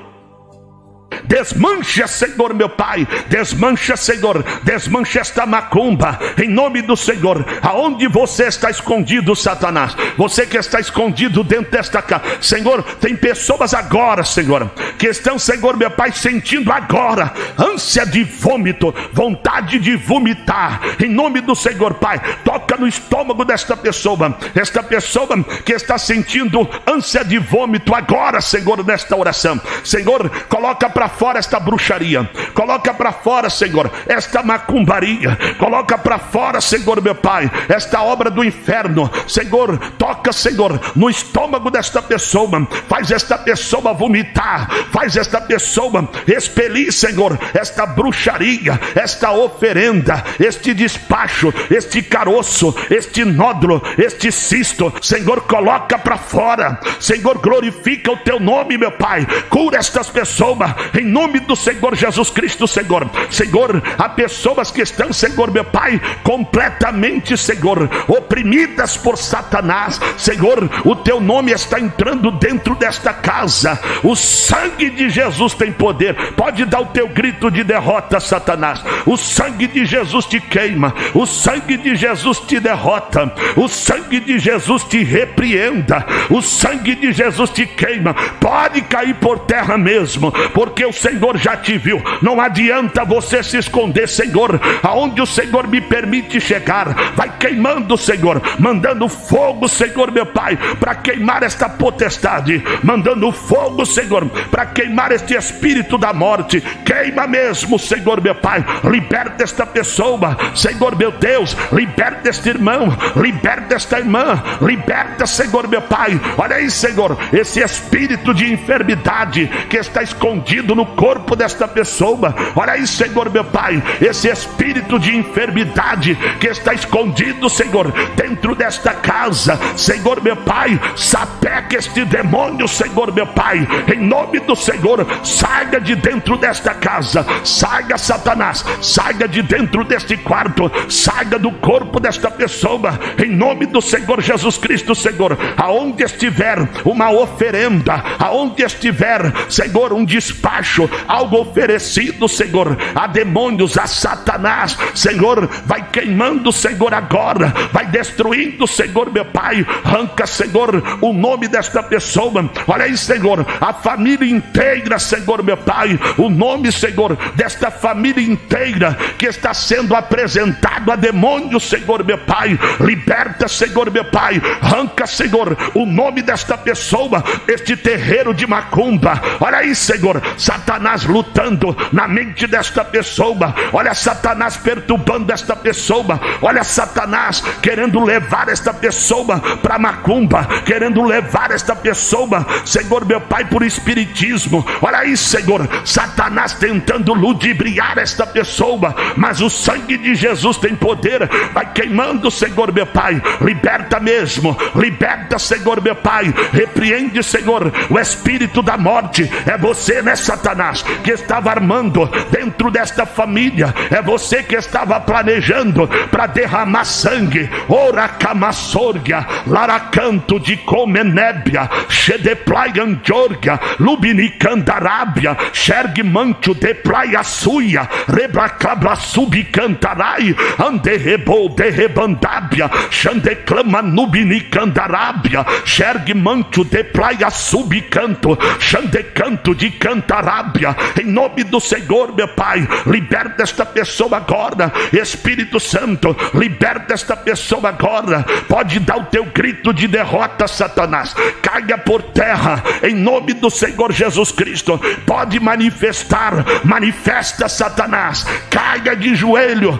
Desmancha, Senhor meu Pai, desmancha, Senhor, desmancha esta macumba, em nome do Senhor. Aonde você está escondido, Satanás, você que está escondido dentro desta casa, Senhor, tem pessoas agora, Senhor, que estão, Senhor meu Pai, sentindo agora ânsia de vômito, vontade de vomitar, em nome do Senhor, Pai, toca no estômago desta pessoa, esta pessoa que está sentindo ânsia de vômito agora, Senhor, nesta oração, Senhor, coloca para fora esta bruxaria, coloca para fora, Senhor, esta macumbaria, coloca para fora, Senhor meu Pai, esta obra do inferno, Senhor, toca, Senhor, no estômago desta pessoa, faz esta pessoa vomitar, faz esta pessoa expelir, Senhor, esta bruxaria, esta oferenda, este despacho, este caroço, este nódulo, este cisto, Senhor, coloca para fora, Senhor, glorifica o teu nome, meu Pai, cura estas pessoas, em nome do Senhor Jesus Cristo, Senhor. Senhor, há pessoas que estão, Senhor meu Pai, completamente, Senhor, oprimidas por Satanás, Senhor, o teu nome está entrando dentro desta casa, o sangue de Jesus tem poder, pode dar o teu grito de derrota, Satanás, o sangue de Jesus te queima, o sangue de Jesus te derrota, o sangue de Jesus te repreenda, o sangue de Jesus te queima, pode cair por terra mesmo, porque o Senhor já te viu, não adianta você se esconder, Senhor, aonde o Senhor me permite chegar, vai queimando, Senhor, mandando fogo, Senhor meu Pai, para queimar esta potestade, mandando fogo, Senhor, para queimar este espírito da morte, queima mesmo, Senhor meu Pai, liberta esta pessoa, Senhor meu Deus, liberta este irmão, liberta esta irmã, liberta, Senhor meu Pai, olha aí, Senhor, esse espírito de enfermidade que está escondido no corpo desta pessoa, olha aí, Senhor meu Pai, esse espírito de enfermidade que está escondido, Senhor, dentro desta casa, Senhor meu Pai, sapeca este demônio, Senhor meu Pai, em nome do Senhor, saia de dentro desta casa, saia, Satanás, saia de dentro deste quarto, saia do corpo desta pessoa, em nome do Senhor Jesus Cristo, Senhor, aonde estiver uma oferenda, aonde estiver, Senhor, um despacho, algo oferecido, Senhor, a demônios, a Satanás, Senhor, vai queimando, Senhor, agora, vai destruindo, Senhor meu Pai, arranca, Senhor, o nome desta pessoa, olha aí, Senhor, a família inteira, Senhor meu Pai, o nome, Senhor, desta família inteira que está sendo apresentado a demônios, Senhor meu Pai, liberta, Senhor meu Pai, arranca, Senhor, o nome desta pessoa, este terreiro de macumba, olha aí, Senhor, Satanás lutando na mente desta pessoa, olha Satanás perturbando esta pessoa, olha Satanás querendo levar esta pessoa para macumba, querendo levar esta pessoa, Senhor meu Pai, por espiritismo, olha aí, Senhor, Satanás tentando ludibriar esta pessoa, mas o sangue de Jesus tem poder, vai queimando, Senhor meu Pai, liberta mesmo, liberta, Senhor meu Pai, repreende, Senhor, o espírito da morte, é você, né, Satanás, que estava armando dentro desta família, é você que estava planejando para derramar sangue, ora camassorgia, laracanto de comenébia, chedeplaian jorga, lubinicandarábia, xergue mancho de praia suia, rebracabra subicantarai, anderrebou de rebandábia, xandeclama nubinicandarábia, xergue mancho de praia subicanto, xandecanto de cantarábia, em nome do Senhor meu Pai, liberta esta pessoa agora, Espírito Santo, liberta esta pessoa agora, pode dar o teu grito de derrota, Satanás, caia por terra, em nome do Senhor Jesus Cristo, pode manifestar, manifesta, Satanás, caia de joelho, caia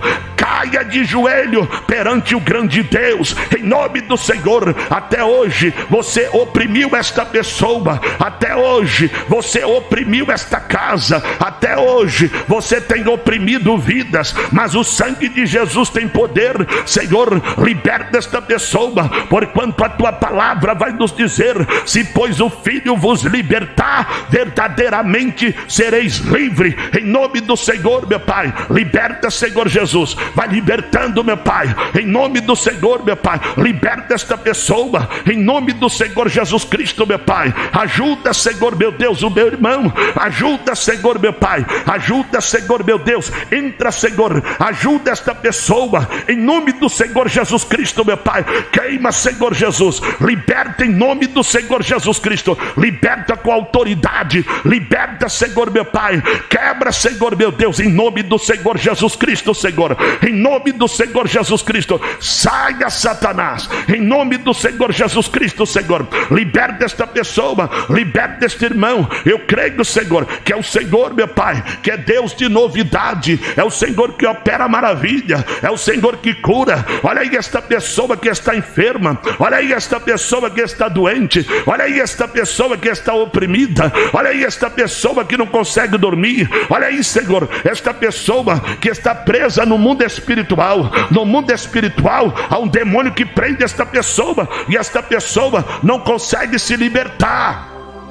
caia de joelho perante o grande Deus, em nome do Senhor. Até hoje você oprimiu esta pessoa, até hoje você oprimiu esta casa, até hoje você tem oprimido vidas, mas o sangue de Jesus tem poder. Senhor, liberta esta pessoa, porquanto a tua palavra vai nos dizer: se pois o Filho vos libertar, verdadeiramente sereis livres. Em nome do Senhor, meu Pai, liberta, Senhor Jesus, vai libertando, meu Pai, em nome do Senhor, meu Pai, liberta esta pessoa, em nome do Senhor Jesus Cristo, meu Pai. Ajuda, Senhor meu Deus, o meu irmão, ajuda, Senhor meu Pai, ajuda, Senhor meu Deus, entra, Senhor, ajuda esta pessoa, em nome do Senhor Jesus Cristo, meu Pai. Queima, Senhor Jesus, liberta em nome do Senhor Jesus Cristo, liberta com autoridade, liberta, Senhor meu Pai, quebra, Senhor meu Deus, em nome do Senhor Jesus Cristo, Senhor, em nome do Senhor Jesus Cristo, saia, Satanás, em nome do Senhor Jesus Cristo, Senhor, liberta esta pessoa, liberta este irmão. Eu creio, Senhor, que é o Senhor, meu Pai, que é Deus de novidade, é o Senhor que opera maravilha, é o Senhor que cura. Olha aí esta pessoa que está enferma, olha aí esta pessoa que está doente, olha aí esta pessoa que está oprimida, olha aí esta pessoa que não consegue dormir, olha aí, Senhor, esta pessoa que está presa no mundo espiritual. No mundo espiritual há um demônio que prende esta pessoa, e esta pessoa não consegue se libertar.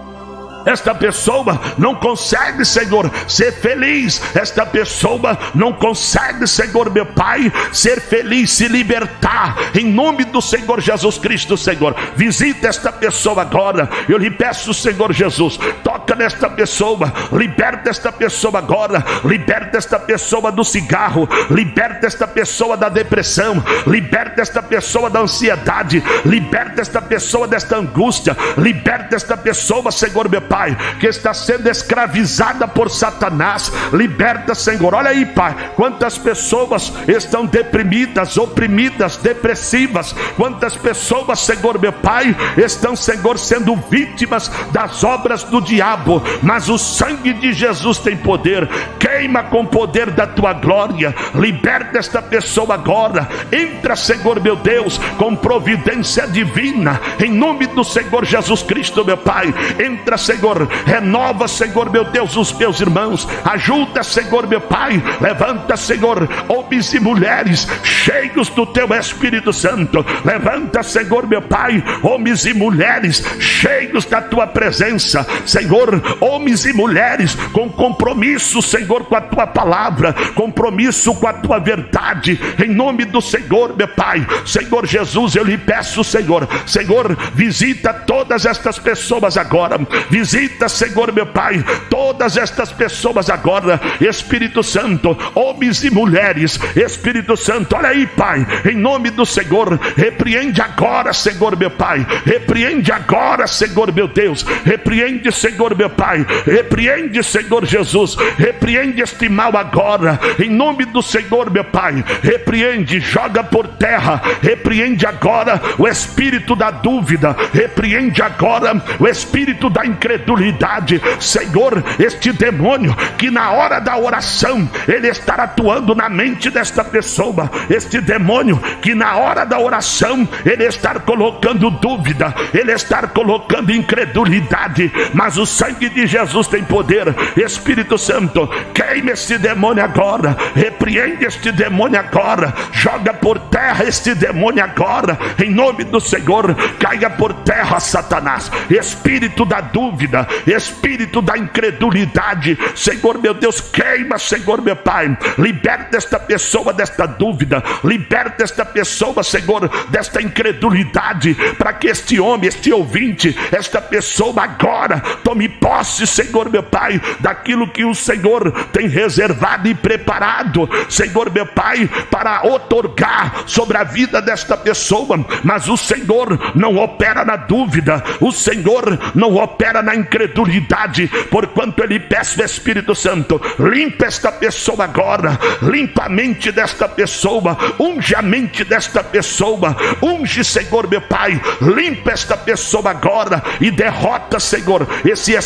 Esta pessoa não consegue, Senhor, ser feliz. Esta pessoa não consegue, Senhor meu Pai, ser feliz, se libertar. Em nome do Senhor Jesus Cristo, Senhor, visita esta pessoa agora. Eu lhe peço, Senhor Jesus, toca nesta pessoa, liberta esta pessoa agora, liberta esta pessoa do cigarro, liberta esta pessoa da depressão, liberta esta pessoa da ansiedade, liberta esta pessoa desta angústia, liberta esta pessoa, Senhor meu Pai, Pai, que está sendo escravizada por Satanás. Liberta, Senhor. Olha aí, Pai, quantas pessoas estão deprimidas, oprimidas, depressivas. Quantas pessoas, Senhor meu Pai, estão, Senhor, sendo vítimas das obras do diabo. Mas o sangue de Jesus tem poder. Queima com o poder da tua glória. Liberta esta pessoa agora. Entra, Senhor meu Deus, com providência divina, em nome do Senhor Jesus Cristo, meu Pai. Entra, Senhor, renova, Senhor meu Deus, os meus irmãos. Ajuda, Senhor meu Pai. Levanta, Senhor, homens e mulheres cheios do teu Espírito Santo. Levanta, Senhor meu Pai, homens e mulheres cheios da tua presença, Senhor. Homens e mulheres com compromisso, Senhor, com a tua palavra, compromisso com a tua verdade, em nome do Senhor meu Pai. Senhor Jesus, eu lhe peço, Senhor, Senhor, visita todas estas pessoas agora. Visita, Senhor meu Pai, todas estas pessoas agora. Espírito Santo, homens e mulheres, Espírito Santo, olha aí, Pai, em nome do Senhor, repreende agora, Senhor meu Pai, repreende agora, Senhor meu Deus, repreende, Senhor meu Pai, repreende, Senhor Jesus, repreende este mal agora, em nome do Senhor meu Pai, repreende, joga por terra, repreende agora o espírito da dúvida, repreende agora o espírito da incredulidade, Senhor. Este demônio que na hora da oração ele está atuando na mente desta pessoa, este demônio que na hora da oração ele está colocando dúvida, ele está colocando incredulidade, mas o sangue de Jesus tem poder. Espírito Santo, queima este demônio agora, repreende este demônio agora, joga por terra este demônio agora, em nome do Senhor. Caia por terra, Satanás, espírito da dúvida, espírito da incredulidade, Senhor meu Deus, queima, Senhor meu Pai. Liberta esta pessoa desta dúvida, liberta esta pessoa, Senhor, desta incredulidade, para que este homem, este ouvinte, esta pessoa agora tome posse, Senhor meu Pai, daquilo que o Senhor tem reservado e preparado, Senhor meu Pai, para otorgar sobre a vida desta pessoa. Mas o Senhor não opera na dúvida, o Senhor não opera na incredulidade, porquanto ele peça o Espírito Santo, limpa esta pessoa agora, limpa a mente desta pessoa, unge a mente desta pessoa, unge, Senhor meu Pai, limpa esta pessoa agora e derrota, Senhor, esse espírito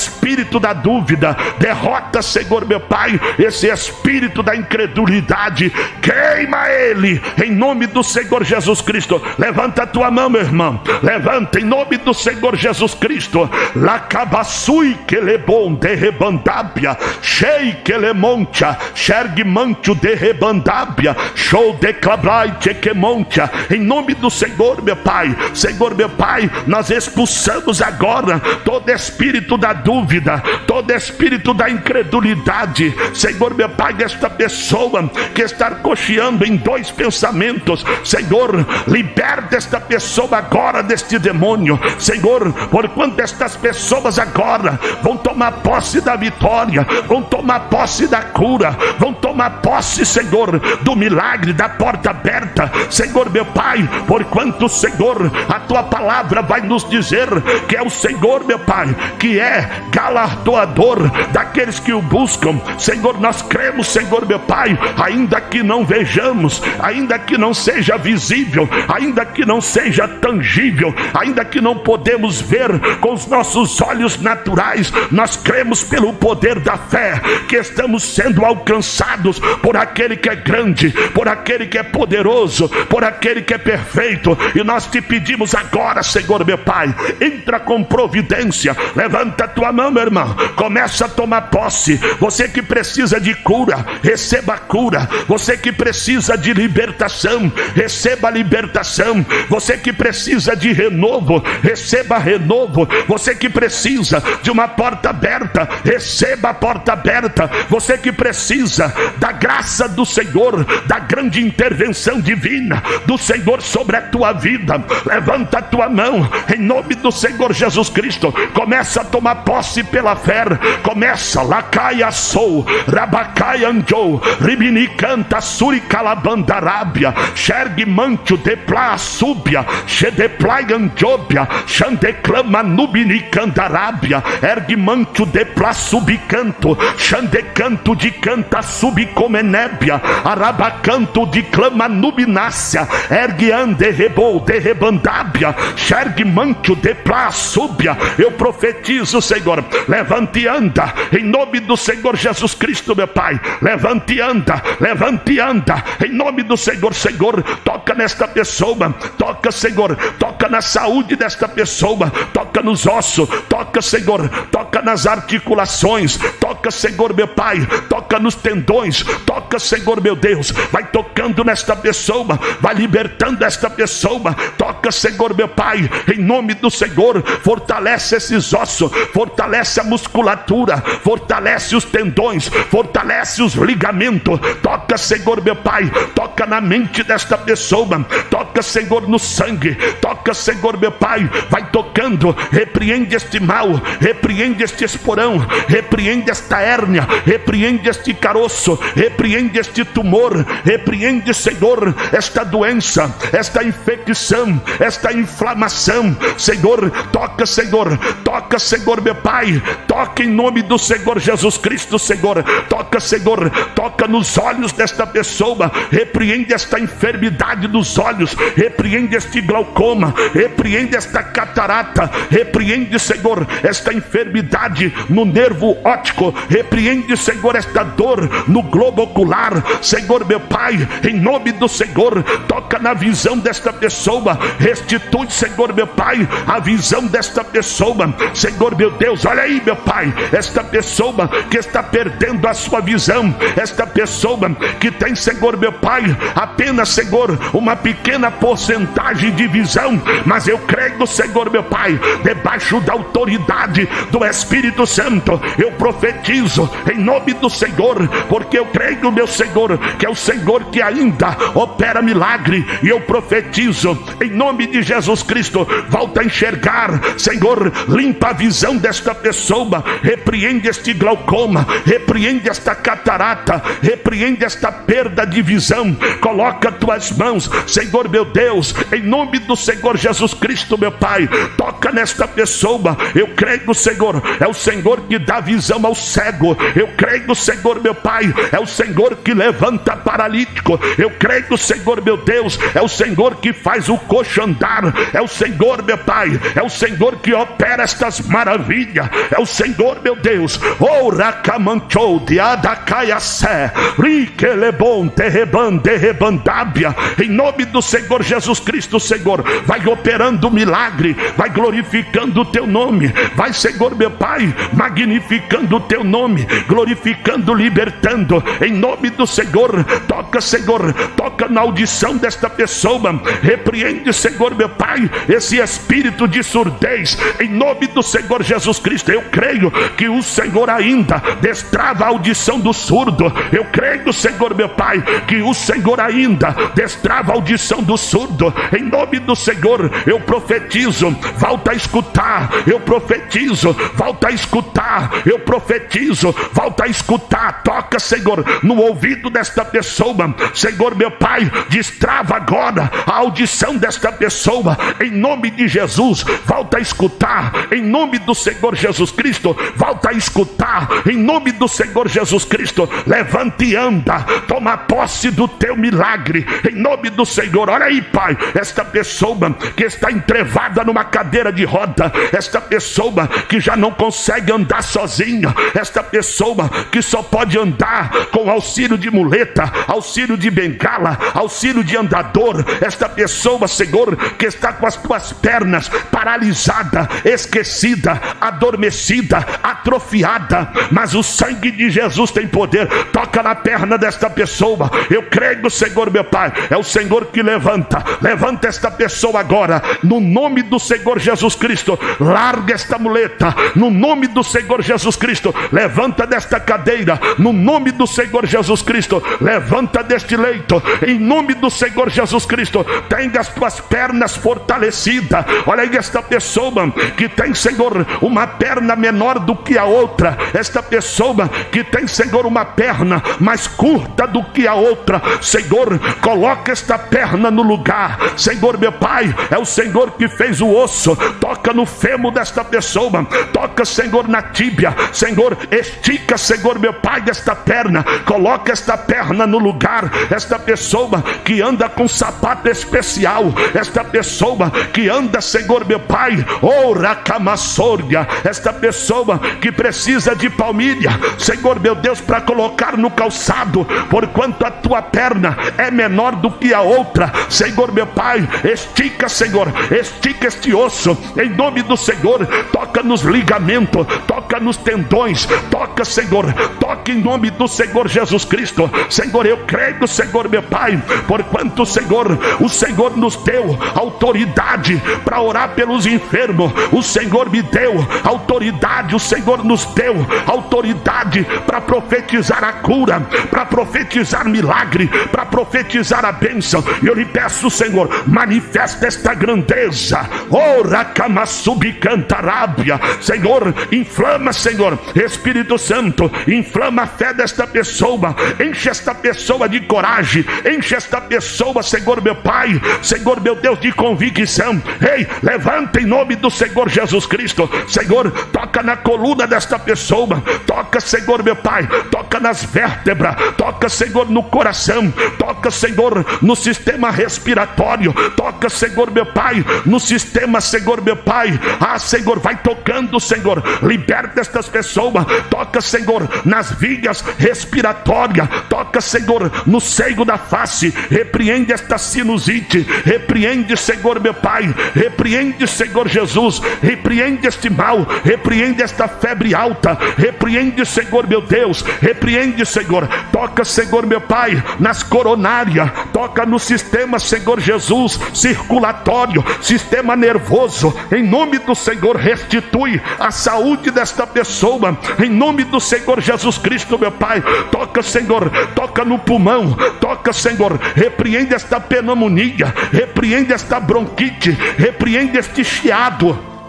espírito da dúvida, derrota, Senhor meu Pai, esse espírito da incredulidade, queima ele, em nome do Senhor Jesus Cristo. Levanta a tua mão, meu irmão, levanta em nome do Senhor Jesus Cristo. Lacabassui que lebon de rebandábia, shei que lemontia, xergue mantio de rebandábia, show de clabrai que montia, em nome do Senhor meu Pai. Senhor meu Pai, nós expulsamos agora todo espírito da dúvida, todo espírito da incredulidade, Senhor meu Pai, desta pessoa que está cocheando em dois pensamentos. Senhor, liberta esta pessoa agora deste demônio, Senhor, porquanto estas pessoas agora vão tomar posse da vitória, vão tomar posse da cura, vão tomar posse, Senhor, do milagre, da porta aberta, Senhor meu Pai, porquanto, Senhor, a tua palavra vai nos dizer que é o Senhor meu Pai que é galardoador daqueles que o buscam. Senhor, nós cremos, Senhor meu Pai, ainda que não vejamos, ainda que não seja visível, ainda que não seja tangível, ainda que não podemos ver com os nossos olhos naturais, nós cremos pelo poder da fé que estamos sendo alcançados por aquele que é grande, por aquele que é poderoso, por aquele que é perfeito. E nós te pedimos agora, Senhor meu Pai, entra com providência, levanta a tua mão, meu irmão, começa a tomar posse. Você que precisa de cura, receba a cura. Você que precisa de libertação, receba a libertação. Você que precisa de renovo, receba renovo. Você que precisa de uma porta aberta, receba a porta aberta. Você que precisa da graça do Senhor, da grande intervenção divina do Senhor sobre a tua vida, levanta a tua mão em nome do Senhor Jesus Cristo. Começa a tomar posse pela fé. Começa, lacaia sou, rabacaia anjou, ribini canta, suri calabandarábia, xergue mantio de plá súbia, xedeplai anjobia, xandeclama nubini candarábia, ergue mantio de plá subicanto, xandecanto de canta subicomenébia, arabacanto de clama nubinácia, ergue ande rebou de rebandábia, xergue mantio de plá súbia. Eu profetizo, Senhor, levante e anda, em nome do Senhor Jesus Cristo, meu Pai. Levante e anda, levante e anda, em nome do Senhor. Senhor, toca nesta pessoa, toca, Senhor, toca na saúde desta pessoa, toca nos ossos, toca, Senhor, toca nas articulações, toca, Senhor, meu Pai, toca nos tendões, toca, Senhor, meu Deus, vai tocando nesta pessoa, vai libertando esta pessoa, toca, Senhor, meu Pai, em nome do Senhor, fortalece esses ossos, fortalece a musculatura, fortalece os tendões, fortalece os ligamentos, toca, Senhor, meu Pai, toca na mente desta pessoa, toca, Senhor, no sangue, toca, Senhor, meu Pai, vai tocando, repreende este mal, repreende este esporão, repreende esta hérnia, repreende este caroço, repreende este tumor, repreende, Senhor, esta doença, esta infecção, esta inflamação. Senhor, toca, Senhor, toca, Senhor, meu Pai, toca em nome do Senhor Jesus Cristo. Senhor, toca, Senhor, toca nos olhos desta pessoa, repreende esta enfermidade dos olhos, repreende este glaucoma, repreende esta catarata, repreende, Senhor, esta enfermidade no nervo óptico, repreende, Senhor, esta dor no globo ocular. Senhor, meu Pai, em nome do Senhor, toca na visão desta pessoa, restitui, Senhor, meu Pai, a visão desta pessoa. Senhor, meu Deus, olha aí, meu Pai, esta pessoa que está perdendo a sua visão, esta pessoa que tem, Senhor, meu Pai, apenas, Senhor, uma pequena porcentagem de visão, mas eu creio, Senhor, meu Pai, debaixo da autoridade do Espírito Santo, eu profetizo em nome do Senhor, porque eu creio, meu Senhor, que é o Senhor que ainda opera milagre, e eu profetizo em nome de Jesus Cristo, volta a enxergar, Senhor, limpa a visão desta pessoa, repreende este glaucoma, repreende esta catarata, repreende esta perda de visão, coloca tuas mãos, Senhor, meu Deus, em nome do Senhor Senhor Jesus Cristo, meu Pai, toca nesta pessoa. Eu creio, Senhor, é o Senhor que dá visão ao cego. Eu creio, Senhor, meu Pai, é o Senhor que levanta paralítico. Eu creio, Senhor, meu Deus, é o Senhor que faz o coxo andar. É o Senhor, meu Pai, é o Senhor que opera estas maravilhas. É o Senhor, meu Deus. Oh, racamanchou de adacaiassé, riquelebon terrebande rebandábia. Em nome do Senhor Jesus Cristo, Senhor, vai operando o milagre, vai glorificando o teu nome, vai, Senhor, meu Pai, magnificando o teu nome, glorificando, libertando, em nome do Senhor. Toca, Senhor, toca na audição desta pessoa, repreende, Senhor, meu Pai, esse espírito de surdez, em nome do Senhor Jesus Cristo. Eu creio que o Senhor ainda destrava a audição do surdo. Eu creio, Senhor, meu Pai, que o Senhor ainda destrava a audição do surdo. Em nome do Senhor, eu profetizo, volta a escutar. Eu profetizo, volta a escutar. Eu profetizo, volta a escutar. Toca, Senhor, no ouvido desta pessoa. Senhor, meu Pai, destrava agora a audição desta pessoa. Em nome de Jesus, volta a escutar. Em nome do Senhor Jesus Cristo, volta a escutar. Em nome do Senhor Jesus Cristo, levanta e anda. Toma posse do teu milagre. Em nome do Senhor. Olha aí, Pai, esta pessoa que está entrevada numa cadeira de roda, esta pessoa que já não consegue andar sozinha, esta pessoa que só pode andar com auxílio de muleta, auxílio de bengala, auxílio de andador, esta pessoa, Senhor, que está com as tuas pernas paralisada, esquecida, adormecida, atrofiada, mas o sangue de Jesus tem poder. Toca na perna desta pessoa. Eu creio, Senhor, meu Pai, é o Senhor que levanta, levanta esta pessoa agora, no nome do Senhor Jesus Cristo. Larga esta muleta, no nome do Senhor Jesus Cristo. Levanta desta cadeira, no nome do Senhor Jesus Cristo. Levanta deste leito, em nome do Senhor Jesus Cristo. Tenha as tuas pernas fortalecidas. Olha aí esta pessoa que tem, Senhor, uma perna menor do que a outra, esta pessoa que tem, Senhor, uma perna mais curta do que a outra. Senhor, coloca esta perna no lugar. Senhor, meu Pai, é o Senhor que fez o osso. Toca no fêmur desta pessoa. Toca, Senhor, na tíbia. Senhor, estica, Senhor, meu Pai, esta perna. Coloca esta perna no lugar. Esta pessoa que anda com sapato especial, esta pessoa que anda, Senhor, meu Pai, oh, racamassordia, esta pessoa que precisa de palmilha, Senhor, meu Deus, para colocar no calçado, porquanto a tua perna é menor do que a outra. Senhor, meu Pai, estica, Senhor, estica este osso, em nome do Senhor. Toca nos ligamentos, toca nos tendões, toca, Senhor, toca em nome do Senhor Jesus Cristo. Senhor, eu creio, Senhor, meu Pai, porquanto, Senhor, o Senhor nos deu autoridade para orar pelos enfermos. O Senhor me deu autoridade, o Senhor nos deu autoridade para profetizar a cura, para profetizar milagre, para profetizar a bênção. E eu lhe peço, Senhor, manifesta esta grandeza. Oh, racamassubicantarábia. Senhor, inflama, Senhor, Espírito Santo, inflama a fé desta pessoa. Enche esta pessoa de coragem, enche esta pessoa, Senhor, meu Pai, Senhor, meu Deus, de convicção. Ei, levanta em nome do Senhor Jesus Cristo. Senhor, toca na coluna desta pessoa. Toca, Senhor, meu Pai, toca nas vértebras. Toca, Senhor, no coração. Toca, Senhor, no sistema respiratório. Toca, Senhor, meu Pai, no sistema, Senhor, meu Pai. Ah, Senhor, vai tocando, Senhor, liberta estas pessoas. Toca, Senhor, nas vias respiratórias. Toca, Senhor, no seio da face. Repreende esta sinusite. Repreende, Senhor, meu Pai. Repreende, Senhor Jesus. Repreende este mal. Repreende esta febre alta. Repreende, Senhor, meu Deus. Repreende, Senhor. Toca, Senhor, meu Pai, nas coronárias. Toca no sistema, Senhor Jesus, circulatório, sistema nervoso. Em nome do Senhor, restitui a saúde desta pessoa. Em nome do Senhor Jesus Cristo, meu Pai. Toca, Senhor, toca no pulmão. Toca, Senhor, repreende esta pneumonia. Repreende esta bronquite. Repreende este chiado.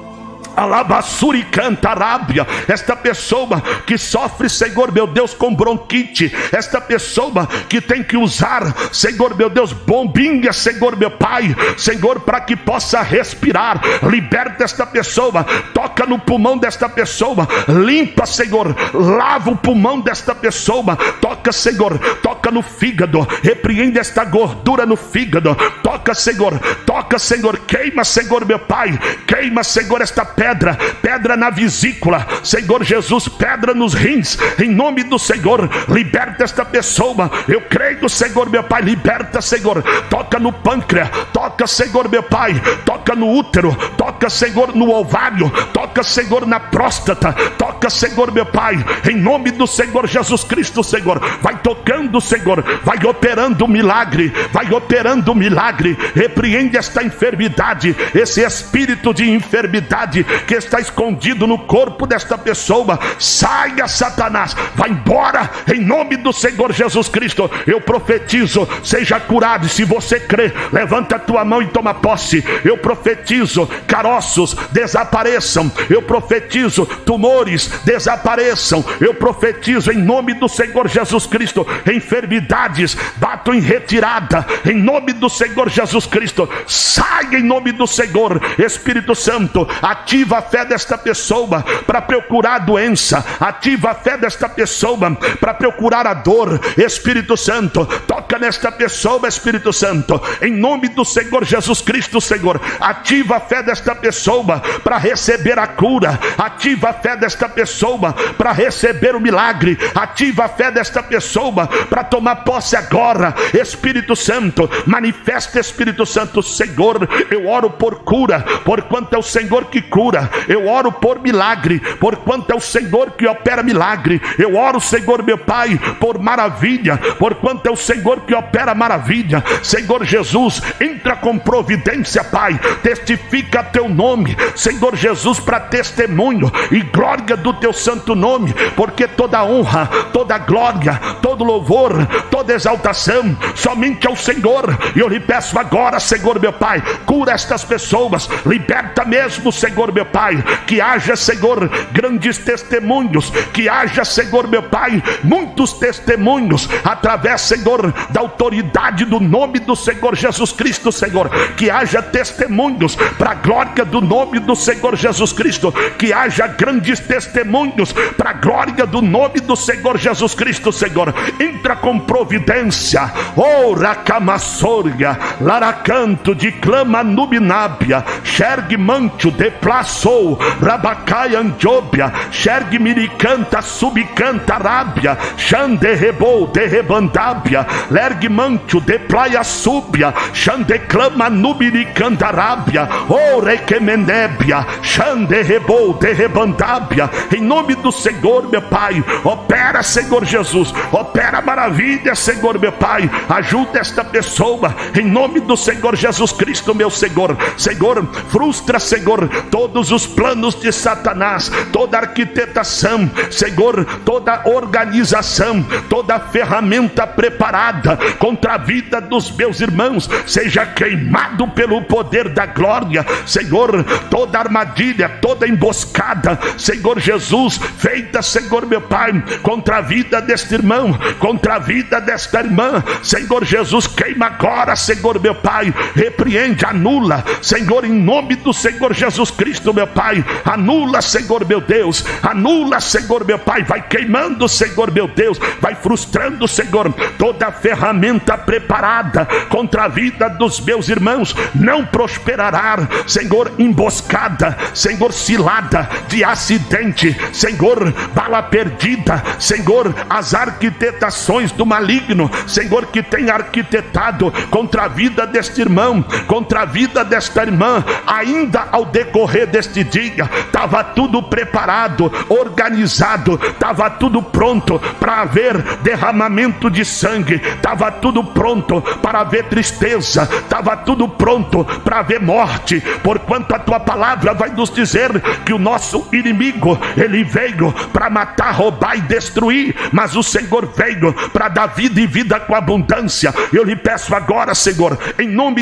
Alabassuri cantarábia, esta pessoa que sofre, Senhor meu Deus, com bronquite, esta pessoa que tem que usar, Senhor meu Deus, bombinha, Senhor meu Pai, Senhor, para que possa respirar, liberta esta pessoa, toca no pulmão desta pessoa, limpa, Senhor, lava o pulmão desta pessoa, toca, Senhor, toca no fígado, repreende esta gordura no fígado, toca, Senhor, toca, Senhor, queima, Senhor meu Pai, queima, Senhor, esta pedra, pedra na vesícula, Senhor Jesus, pedra nos rins, em nome do Senhor, liberta esta pessoa, eu creio, Senhor meu Pai, liberta, Senhor, toca no pâncreas, toca, Senhor meu Pai, toca no útero, toca, Senhor, no ovário, toca, Senhor, na próstata, toca, Senhor meu Pai, em nome do Senhor Jesus Cristo, Senhor, vai tocando, Senhor, vai operando o milagre, vai operando o milagre, repreende esta enfermidade, esse espírito de enfermidade que está escondido no corpo desta pessoa, saia, Satanás, vai embora, em nome do Senhor Jesus Cristo, eu profetizo, seja curado, se você crê, levanta a tua mão e toma posse, eu profetizo, caroços desapareçam, eu profetizo, tumores desapareçam, eu profetizo, em nome do Senhor Jesus Cristo, enfermidades, bato em retirada, em nome do Senhor Jesus Cristo, saia em nome do Senhor, Espírito Santo, ativa a fé desta pessoa para procurar a doença, ativa a fé desta pessoa para procurar a dor, Espírito Santo, toca nesta pessoa, Espírito Santo, em nome do Senhor Jesus Cristo, Senhor, ativa a fé desta pessoa para receber a cura, ativa a fé desta pessoa para receber o milagre, ativa a fé desta pessoa para tomar posse agora, Espírito Santo, manifesta, Espírito Santo, Senhor, eu oro por cura, porquanto é o Senhor que cura, eu oro por milagre, porquanto é o Senhor que opera milagre, eu oro, Senhor meu Pai, por maravilha, porquanto é o Senhor que opera maravilha, Senhor Jesus, entra com providência, Pai, testifica teu nome, Senhor Jesus, para testemunho e glória do teu santo nome, porque toda honra, toda glória, todo louvor, toda exaltação, somente ao Senhor, e eu lhe peço agora, Senhor meu Pai, cura estas pessoas, liberta mesmo, Senhor meu Pai, que haja, Senhor, grandes testemunhos, que haja, Senhor meu Pai, muitos testemunhos, através, Senhor, da autoridade do nome do Senhor Jesus Cristo, Senhor, que haja testemunhos para a glória do nome do Senhor Jesus Cristo, que haja grandes testemunhos para a glória do nome do Senhor Jesus Cristo, Senhor, entra com providência, oh, racamassoria, laracanto de clama nubinábia, xergue mantio de plaçou, rabacai andióbia, xergue miricanta, subicanta rábia, xande rebou de rebandábia, lergue mantio de praia súbia, xande clama nubiricandarábia, oh, requemendébia, xande rebou de rebandábia, em nome do Senhor meu Pai, opera, Senhor Jesus, opera maravilha, Senhor meu Pai, ajuda esta pessoa, em nome do Senhor Jesus Cristo, meu Senhor, Senhor, frustra, Senhor, todos os planos de Satanás, toda arquitetação, Senhor, toda organização, toda ferramenta preparada contra a vida dos meus irmãos, seja queimado pelo poder da glória, Senhor, toda armadilha, toda emboscada, Senhor Jesus, feita, Senhor meu Pai, contra a vida deste irmão, contra a vida desta irmã, Senhor Jesus, queima agora, Senhor meu Pai, repreende, anula, Senhor, em nome do Senhor Jesus Cristo, meu Pai, anula, Senhor meu Deus, anula, Senhor meu Pai, vai queimando, Senhor meu Deus, vai frustrando, Senhor, toda a ferramenta preparada contra a vida dos meus irmãos, não prosperará, Senhor, emboscada, Senhor, cilada de acidente, Senhor, bala perdida, Senhor, as arquitetações do maligno, Senhor, que tem arquitetado contra a vida deste irmão, contra a vida desta irmã, ainda ao decorrer deste dia, estava tudo preparado, organizado, estava tudo pronto para haver derramamento de sangue, estava tudo pronto para haver tristeza, estava tudo pronto para haver morte, porquanto a tua palavra vai nos dizer que o nosso inimigo, ele veio para matar, roubar e destruir, mas o Senhor veio para dar vida e vida com abundância. Eu lhe peço agora, Senhor, em nome de Jesus,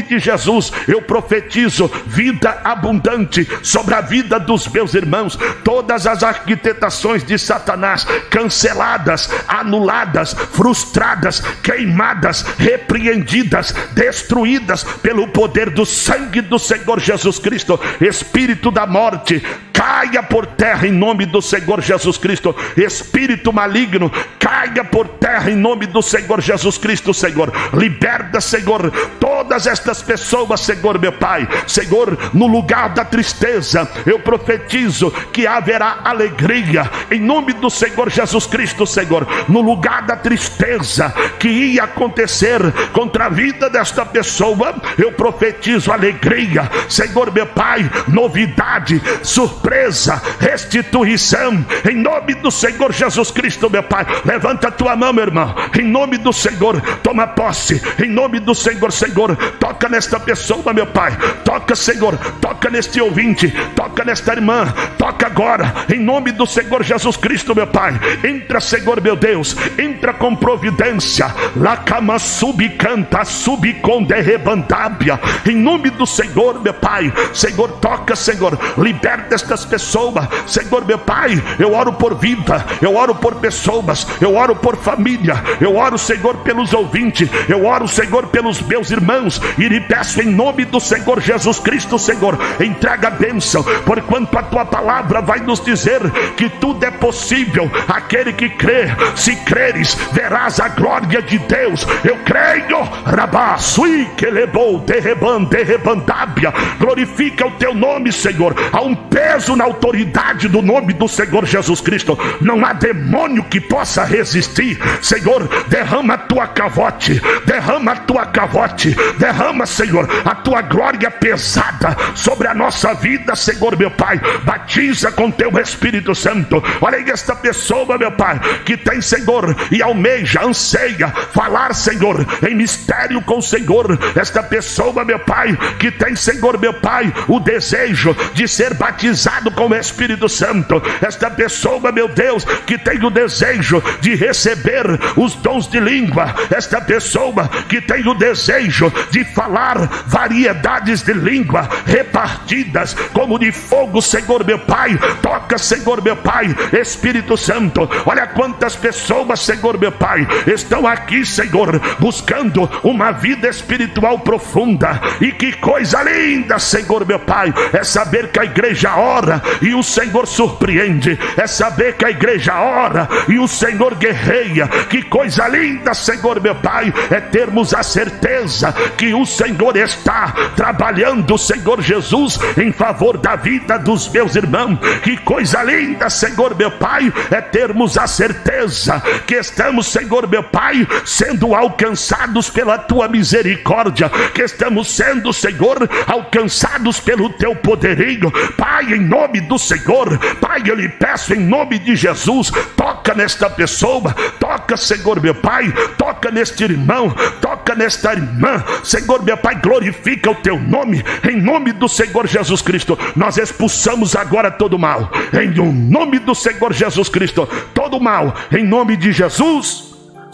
Jesus, eu profetizo vida abundante sobre a vida dos meus irmãos. Todas as arquitetações de Satanás canceladas, anuladas, frustradas, queimadas, repreendidas, destruídas pelo poder do sangue do Senhor Jesus Cristo. Espírito da morte, caia por terra em nome do Senhor Jesus Cristo. Espírito maligno, caia por terra em nome do Senhor Jesus Cristo, Senhor. Liberta, Senhor, todas estas pessoas, Senhor meu Pai. Senhor, no lugar da tristeza, eu profetizo que haverá alegria em nome do Senhor Jesus Cristo, Senhor. No lugar da tristeza que ia acontecer contra a vida desta pessoa, eu profetizo alegria, Senhor meu Pai, novidade, surpresa, restituição, em nome do Senhor Jesus Cristo, meu Pai. Levanta a tua mão, meu irmão, em nome do Senhor, toma posse, em nome do Senhor. Senhor, toca nesta pessoa, meu Pai, toca, Senhor, toca neste ouvinte, toca nesta irmã, toca agora, em nome do Senhor Jesus Cristo, meu Pai. Entra, Senhor meu Deus, entra com providência, lacama subcanta, subconde rebandábia, em nome do Senhor, meu Pai. Senhor, toca, Senhor, liberta estas pessoas, Senhor meu Pai. Eu oro por vida, eu oro por pessoas, eu oro por família, eu oro, Senhor, pelos ouvintes, eu oro, Senhor, pelos meus irmãos, e lhe peço em nome do Senhor Jesus Cristo, Senhor, entrega a bênção, porquanto a tua palavra vai nos dizer que tudo é possível aquele que crê. Se creres, verás a glória de Deus. Eu creio, rabá, sui que lebou, derreban, derrebandábia. Glorifica o teu nome, Senhor. Há um peso na autoridade do nome do Senhor Jesus Cristo. Não há demônio que possa resistir. Senhor, derrama a tua cavote, derrama a tua cavote, derrama, Senhor, a tua glória pesada sobre a nossa vida, Senhor meu Pai. Batiza com teu Espírito Santo. Olha aí esta pessoa, meu Pai, que tem, Senhor, e almeja, anseia falar, Senhor, em mistério com o Senhor. Esta pessoa, meu Pai, que tem, Senhor meu Pai, o desejo de ser batizado com o Espírito Santo. Esta pessoa, meu Deus, que tem o desejo de receber os dons de língua. Esta pessoa que tem o desejo de falar variedades de língua repartidas como de fogo, Senhor meu Pai. Toca, Senhor meu Pai, Espírito Santo. Olha quantas pessoas, Senhor meu Pai, estão aqui, Senhor, buscando uma vida espiritual profunda. E que coisa linda, Senhor meu Pai, é saber que a igreja ora e o Senhor surpreende. É saber que a igreja ora e o Senhor guerreia. Que coisa linda, Senhor meu Pai, é termos a certeza que o Senhor está trabalhando, Senhor Jesus, em favor da vida dos meus irmãos. Que coisa linda, Senhor meu Pai, é termos a certeza que estamos, Senhor meu Pai, sendo alcançados pela tua misericórdia, que estamos sendo, Senhor, alcançados pelo teu poderio. Pai, em nome do Senhor, Pai, eu lhe peço em nome de Jesus, toca nesta pessoa, toca, Senhor meu Pai, toca neste irmão, toca nesta irmã, Senhor meu Pai, glorifica o teu nome, em nome do Senhor Jesus Cristo. Nós expulsamos agora todo mal, em nome do Senhor Jesus Cristo, todo mal, em nome de Jesus,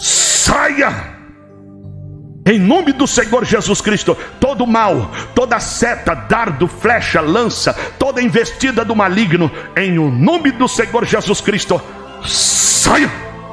saia. Em nome do Senhor Jesus Cristo, todo mal, toda seta, dardo, flecha, lança, toda investida do maligno, em o nome do Senhor Jesus Cristo, saia.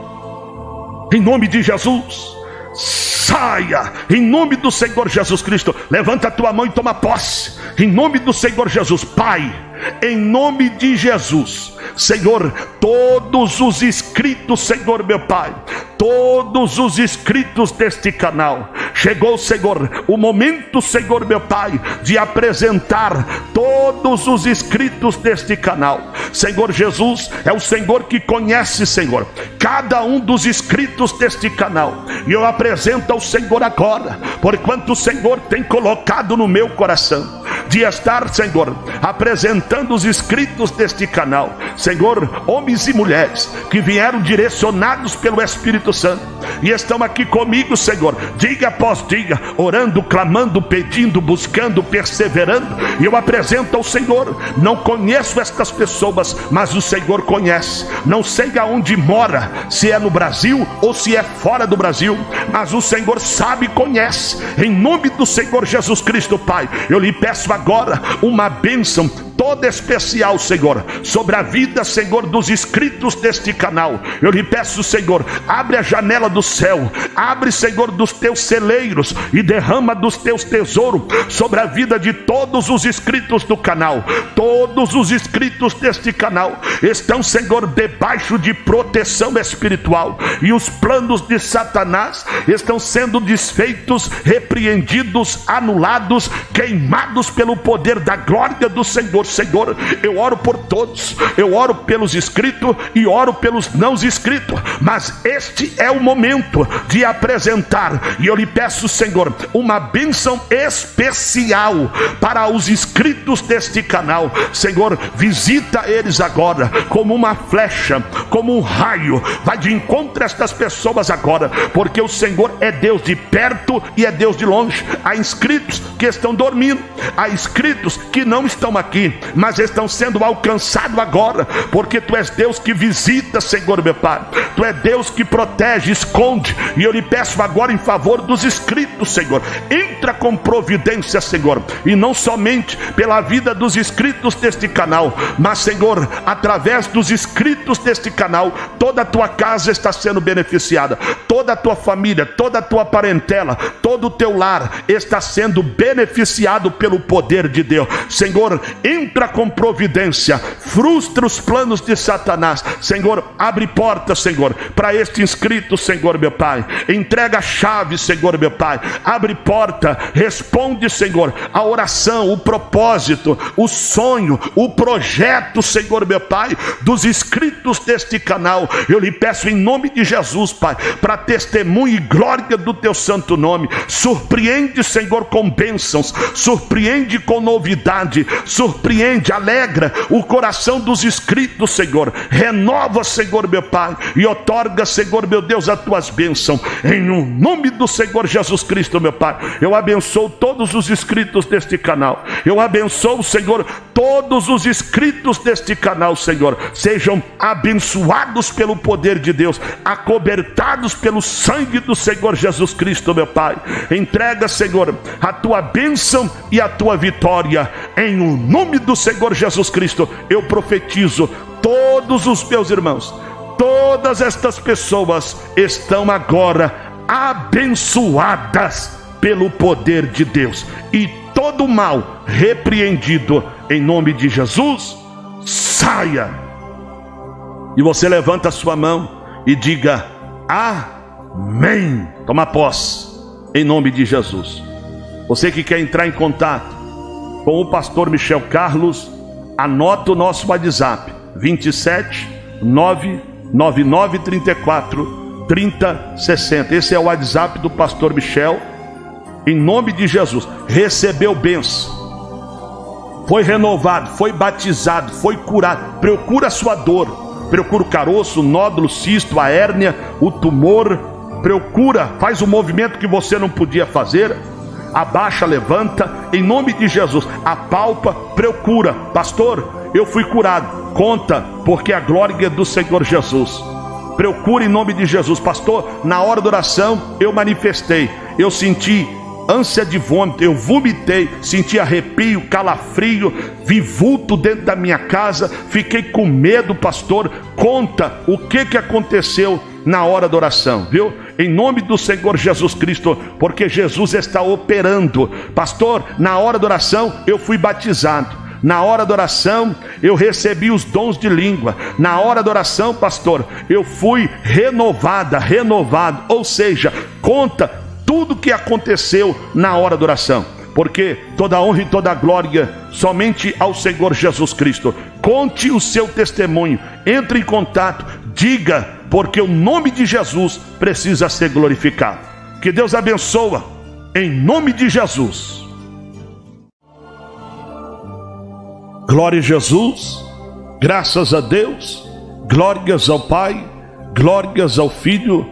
Em nome de Jesus, saia. Em nome do Senhor Jesus Cristo, levanta a tua mão e toma posse. Em nome do Senhor Jesus, Pai, em nome de Jesus, Senhor, todos os inscritos, Senhor meu Pai, todos os inscritos deste canal, chegou, Senhor, o momento, Senhor meu Pai, de apresentar todos os inscritos deste canal. Senhor Jesus, é o Senhor que conhece, Senhor, cada um dos inscritos deste canal, e eu apresento ao Senhor agora, porquanto o Senhor tem colocado no meu coração de estar, Senhor, apresentando os inscritos deste canal, Senhor, homens e mulheres que vieram direcionados pelo Espírito Santo e estão aqui comigo, Senhor, dia após dia, orando, clamando, pedindo, buscando, perseverando. E eu apresento ao Senhor, não conheço estas pessoas, mas o Senhor conhece. Não sei aonde mora, se é no Brasil ou se é fora do Brasil, mas o Senhor sabe e conhece. Em nome do Senhor Jesus Cristo, Pai, eu lhe peço agora uma bênção toda especial, Senhor, sobre a vida, Senhor, dos inscritos deste canal. Eu lhe peço, Senhor, abre a janela do céu, abre, Senhor, dos teus celeiros e derrama dos teus tesouros sobre a vida de todos os inscritos do canal. Todos os inscritos deste canal estão, Senhor, debaixo de proteção espiritual, e os planos de Satanás estão sendo desfeitos, repreendidos, anulados, queimados pelo poder da glória do Senhor. Senhor, eu oro por todos, eu oro pelos inscritos e oro pelos não inscritos, mas este é o momento de apresentar, e eu lhe peço, Senhor, uma bênção especial para os inscritos deste canal. Senhor, visita eles agora como uma flecha, como um raio, vai de encontro a estas pessoas agora, porque o Senhor é Deus de perto e é Deus de longe. Há inscritos que estão dormindo, há inscritos que não estão aqui, mas estão sendo alcançados agora, porque Tu és Deus que visita, Senhor meu Pai, Tu és Deus que protege, esconde, e eu lhe peço agora em favor dos inscritos, Senhor, entra com providência, Senhor, e não somente pela vida dos inscritos deste canal, mas, Senhor, através dos inscritos deste canal, toda a Tua casa está sendo beneficiada, toda a Tua família, toda a Tua parentela, todo o Teu lar está sendo beneficiado pelo poder de Deus. Senhor, entra com providência, frustra os planos de Satanás, Senhor, abre portas, Senhor, para este inscrito, Senhor meu Pai, entrega a chave, Senhor meu Pai, abre porta, responde, Senhor, a oração, o propósito, o sonho, o projeto, Senhor meu Pai, dos inscritos deste canal. Eu lhe peço em nome de Jesus, Pai, para testemunho e glória do Teu santo nome. Surpreende, Senhor, com bênçãos, surpreende com novidade, surpreende, alegra o coração dos inscritos, Senhor, renova, Senhor meu Pai, e outorga, Senhor meu Deus, as Tuas bênçãos, em o nome do Senhor Jesus Cristo, meu Pai. Eu abençoo todos os inscritos deste canal, eu abençoo, Senhor, todos os inscritos deste canal, Senhor, sejam abençoados pelo poder de Deus, acobertados pelo sangue do Senhor Jesus Cristo, meu Pai. Entrega, Senhor, a Tua bênção e a Tua vitória, em o nome do Senhor Jesus Cristo. Eu profetizo, todos os meus irmãos, todas estas pessoas estão agora abençoadas pelo poder de Deus, e todo mal repreendido em nome de Jesus. Saia! E você levanta a sua mão e diga amém. Toma posse em nome de Jesus. Você que quer entrar em contato com o pastor Michel Carlos, anota o nosso WhatsApp: vinte e sete, nove nove nove, trinta e quatro, trinta, sessenta. Esse é o WhatsApp do pastor Michel. Em nome de Jesus, recebeu bênção, foi renovado, foi batizado, foi curado. Procura a sua dor, procura o caroço, o nódulo, o cisto, a hérnia, o tumor. Procura, faz o movimento que você não podia fazer, abaixa, levanta, em nome de Jesus, apalpa, procura. Pastor, eu fui curado. Conta, porque a glória é do Senhor Jesus. Procura em nome de Jesus. Pastor, na hora da oração eu manifestei, eu senti ânsia de vômito, eu vomitei, senti arrepio, calafrio, vi vulto dentro da minha casa, fiquei com medo. Pastor, conta o que que aconteceu na hora da oração, viu? Em nome do Senhor Jesus Cristo, porque Jesus está operando. Pastor, na hora da oração eu fui batizado, na hora da oração eu recebi os dons de língua, na hora da oração, pastor, eu fui renovada, renovado. Ou seja, conta tudo que aconteceu na hora da oração, porque toda honra e toda glória somente ao Senhor Jesus Cristo. Conte o seu testemunho, entre em contato, diga, porque o nome de Jesus precisa ser glorificado. Que Deus abençoe, em nome de Jesus. Glória a Jesus, graças a Deus, glórias ao Pai, glórias ao Filho,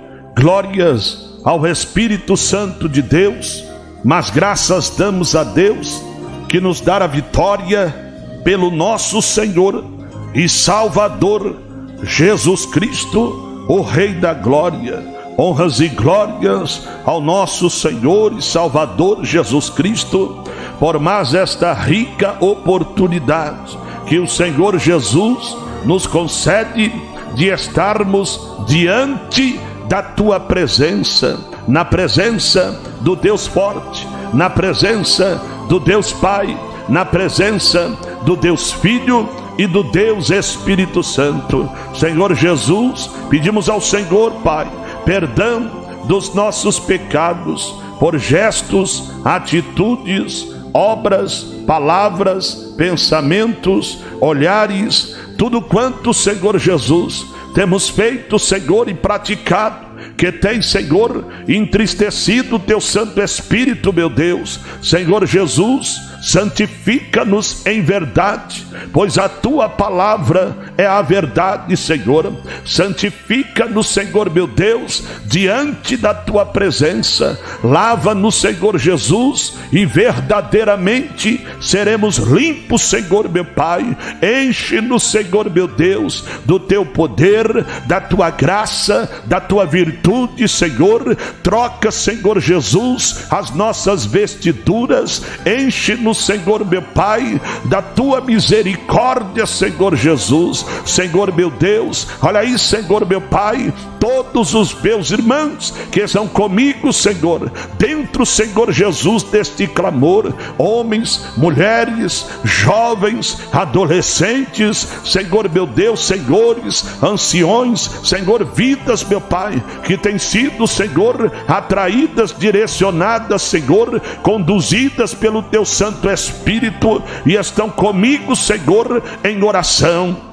glórias ao Espírito Santo de Deus. Mas graças damos a Deus que nos dá a vitória pelo nosso Senhor e Salvador Jesus Cristo, o Rei da Glória. Honras e glórias ao nosso Senhor e Salvador Jesus Cristo, por mais esta rica oportunidade que o Senhor Jesus nos concede de estarmos diante da tua presença, na presença do Deus forte, na presença do Deus Pai, na presença do Deus Filho e do Deus Espírito Santo. Senhor Jesus, pedimos ao Senhor, Pai, perdão dos nossos pecados, por gestos, atitudes, obras, palavras, pensamentos, olhares, tudo quanto, Senhor Jesus, temos feito, Senhor, e praticado, que tem, Senhor, entristecido o teu Santo Espírito, meu Deus. Senhor Jesus, santifica-nos em verdade, pois a tua palavra é a verdade, Senhor. Santifica-nos, Senhor, meu Deus, diante da tua presença. Lava-nos, Senhor Jesus, e verdadeiramente seremos limpos, Senhor, meu Pai. Enche-nos, Senhor, meu Deus, do teu poder, da tua graça, da tua virtude, Senhor. Troca, Senhor Jesus, as nossas vestiduras. Enche-nos, Senhor, meu Pai, da tua misericórdia, Senhor Jesus. Senhor, meu Deus, olha aí, Senhor, meu Pai, todos os meus irmãos que estão comigo, Senhor, dentro, Senhor Jesus, deste clamor, homens, mulheres, jovens, adolescentes, Senhor, meu Deus, senhores, anciões, Senhor, vidas, meu Pai, que têm sido, Senhor, atraídas, direcionadas, Senhor, conduzidas pelo teu Santo Espírito, e estão comigo, Senhor, em oração.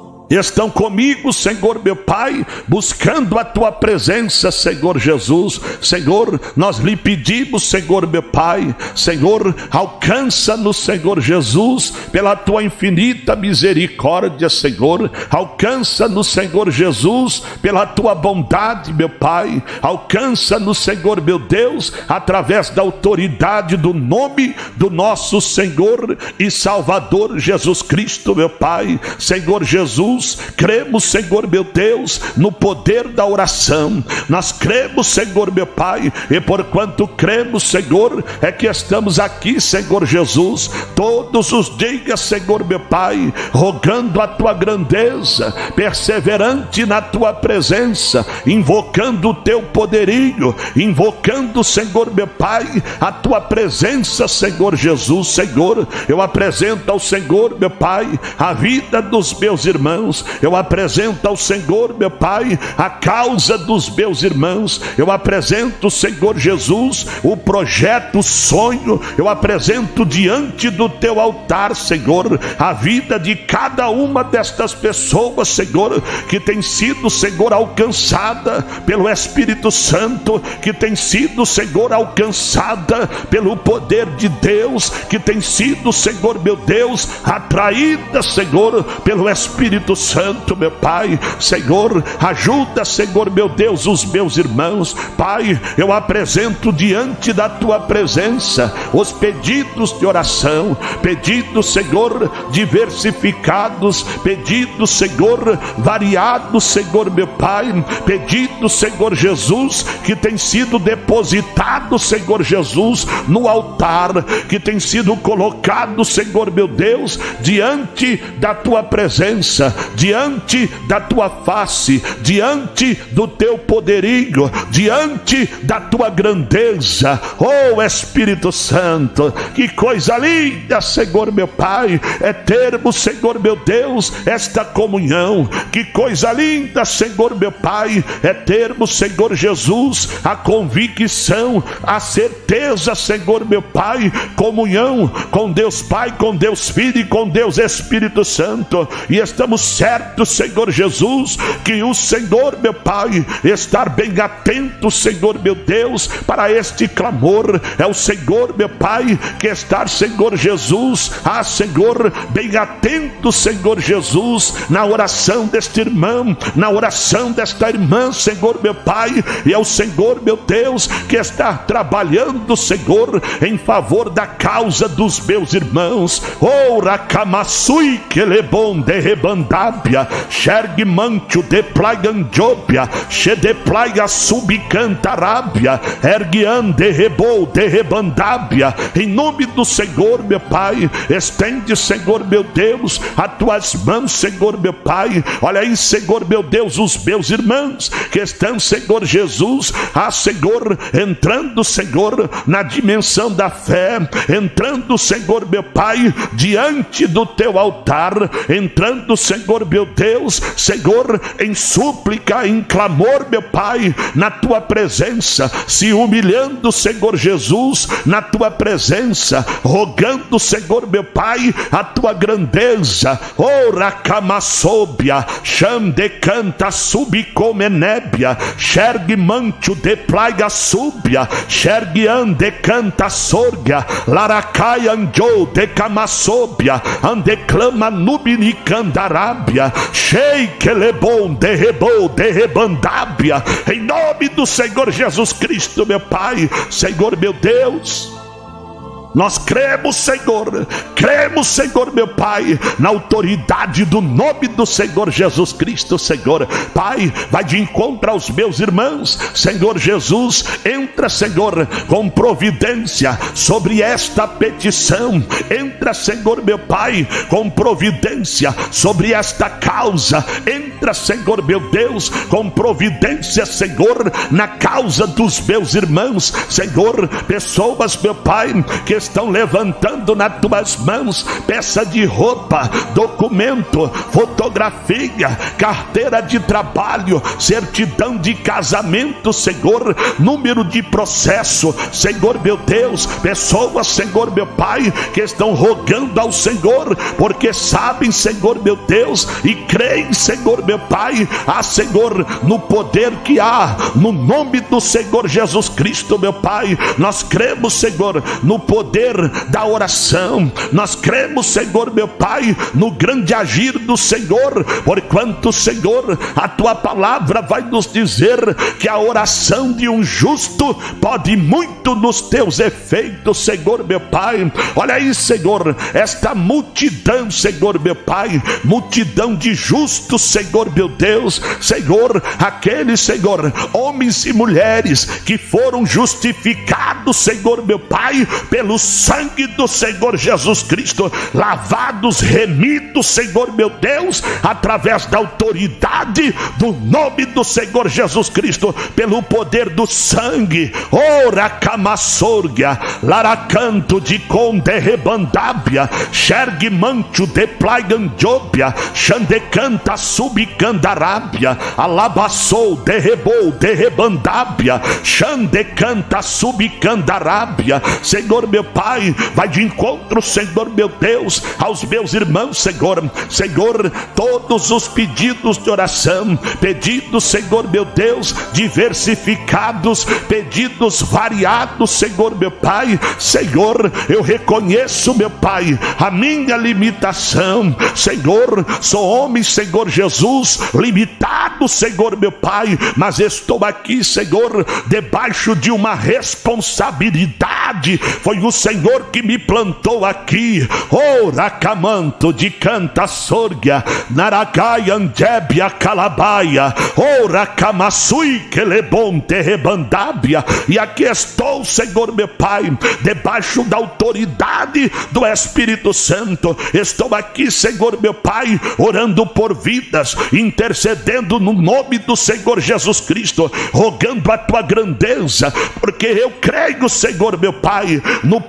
Estão comigo, Senhor, meu Pai, buscando a tua presença, Senhor Jesus. Senhor, nós lhe pedimos, Senhor, meu Pai, Senhor, alcança-nos, Senhor Jesus, pela tua infinita misericórdia, Senhor. Alcança-nos, Senhor Jesus, pela tua bondade, meu Pai. Alcança-nos, Senhor, meu Deus, através da autoridade do nome do nosso Senhor e Salvador Jesus Cristo, meu Pai. Senhor Jesus, cremos, Senhor, meu Deus, no poder da oração. Nós cremos, Senhor, meu Pai, e porquanto cremos, Senhor, é que estamos aqui, Senhor Jesus, todos os dias, Senhor, meu Pai, rogando a tua grandeza, perseverante na tua presença, invocando o teu poderio, invocando, Senhor, meu Pai, a tua presença, Senhor Jesus. Senhor, eu apresento ao Senhor, meu Pai, a vida dos meus irmãos. Eu apresento ao Senhor, meu Pai, a causa dos meus irmãos. Eu apresento, Senhor Jesus, o projeto, o sonho. Eu apresento diante do teu altar, Senhor, a vida de cada uma destas pessoas, Senhor, que tem sido, Senhor, alcançada pelo Espírito Santo, que tem sido, Senhor, alcançada pelo poder de Deus, que tem sido, Senhor, meu Deus, atraída, Senhor, pelo Espírito Santo, meu Pai. Senhor, ajuda, Senhor, meu Deus, os meus irmãos. Pai, eu apresento diante da tua presença os pedidos de oração, pedidos, Senhor, diversificados, pedidos, Senhor, variados, Senhor, meu Pai, pedidos, Senhor Jesus, que tem sido depositado, Senhor Jesus, no altar, que tem sido colocado, Senhor, meu Deus, diante da tua presença, diante da tua face, diante do teu poderio, diante da tua grandeza. Oh Espírito Santo, que coisa linda, Senhor, meu Pai, é termos, Senhor, meu Deus, esta comunhão. Que coisa linda, Senhor, meu Pai, é termos, Senhor Jesus, a convicção, a certeza, Senhor, meu Pai, comunhão com Deus Pai, com Deus Filho e com Deus Espírito Santo. E estamos certo, Senhor Jesus, que o Senhor, meu Pai, estar bem atento, Senhor, meu Deus, para este clamor. É o Senhor, meu Pai, que estar, Senhor Jesus, ah, Senhor, bem atento, Senhor Jesus, na oração deste irmão, na oração desta irmã, Senhor, meu Pai. E é o Senhor, meu Deus, que está trabalhando, Senhor, em favor da causa dos meus irmãos. Oh, Rakamassui, que lebon de rebandabia, xergue mantio de plaiandiopia, che de plaia subcantarábia, erguian de rebou de rebandabia. Em nome do Senhor, meu Pai, estende, Senhor, meu Deus, as tuas mãos, Senhor, meu Pai. Olha aí, Senhor, meu Deus, os meus irmãos que estão, Senhor Jesus, ah, Senhor, entrando, Senhor, na dimensão da fé, entrando, Senhor, meu Pai, diante do teu altar, entrando, Senhor, meu Deus, Senhor, em súplica, em clamor, meu Pai, na tua presença, se humilhando, Senhor Jesus, na tua presença, rogando, Senhor, meu Pai, a tua grandeza. Oh, Rakamassobia, cham de canta subicomenébia, xergue mantio de plaga súbia, xergue ande canta sorga, laracai anjo de camassobia, ande clama nubini candarábia, shake lebon de rebou de rebandábia. Em nome do Senhor Jesus Cristo, meu Pai, Senhor, meu Deus, nós cremos, Senhor, cremos, Senhor, meu Pai, na autoridade do nome do Senhor Jesus Cristo, Senhor. Pai, vai de encontro aos meus irmãos, Senhor Jesus, entra, Senhor, com providência sobre esta petição, entra, Senhor, meu Pai, com providência sobre esta causa, entra, Senhor, meu Deus, com providência, Senhor, na causa dos meus irmãos, Senhor, pessoas, meu Pai, que estão levantando nas tuas mãos peça de roupa, documento, fotografia, carteira de trabalho, certidão de casamento, Senhor, número de processo, Senhor, meu Deus, pessoas, Senhor, meu Pai, que estão rogando ao Senhor, porque sabem, Senhor, meu Deus, e creem, Senhor, meu Pai, ah, Senhor, no poder que há no nome do Senhor Jesus Cristo, meu Pai. Nós cremos, Senhor, no poder da oração, nós cremos, Senhor, meu Pai, no grande agir do Senhor, porquanto, Senhor, a tua palavra vai nos dizer que a oração de um justo pode muito nos teus efeitos, Senhor, meu Pai. Olha aí, Senhor, esta multidão, Senhor, meu Pai, multidão de justos, Senhor, meu Deus, Senhor, aqueles, Senhor, homens e mulheres que foram justificados, Senhor, meu Pai, pelo sangue do Senhor Jesus Cristo, lavados, remidos, Senhor, meu Deus, através da autoridade do nome do Senhor Jesus Cristo, pelo poder do sangue. Ora camassorgia, laracanto de conde rebandábia, xergue mantio de plaiandiopia, xandecanta subcandarábia, alabassou de rebou de rebandábia, xandecanta subcandarábia. Senhor, meu Pai, vai de encontro, Senhor, meu Deus, aos meus irmãos, Senhor, Senhor, todos os pedidos de oração, pedidos, Senhor, meu Deus, diversificados, pedidos variados, Senhor, meu Pai, Senhor, eu reconheço, meu Pai, a minha limitação, Senhor, sou homem, Senhor Jesus, limitado, Senhor, meu Pai, mas estou aqui, Senhor, debaixo de uma responsabilidade. Foi o Senhor que me plantou aqui. Oh, Racamanto de canta sorgia, Naragai andébia calabaia, oh, Racamassui que lebon te rebandábia. E aqui estou, Senhor, meu Pai, debaixo da autoridade do Espírito Santo. Estou aqui, Senhor, meu Pai, orando por vidas, intercedendo no nome do Senhor Jesus Cristo, rogando a tua grandeza, porque eu creio, Senhor, meu Pai, no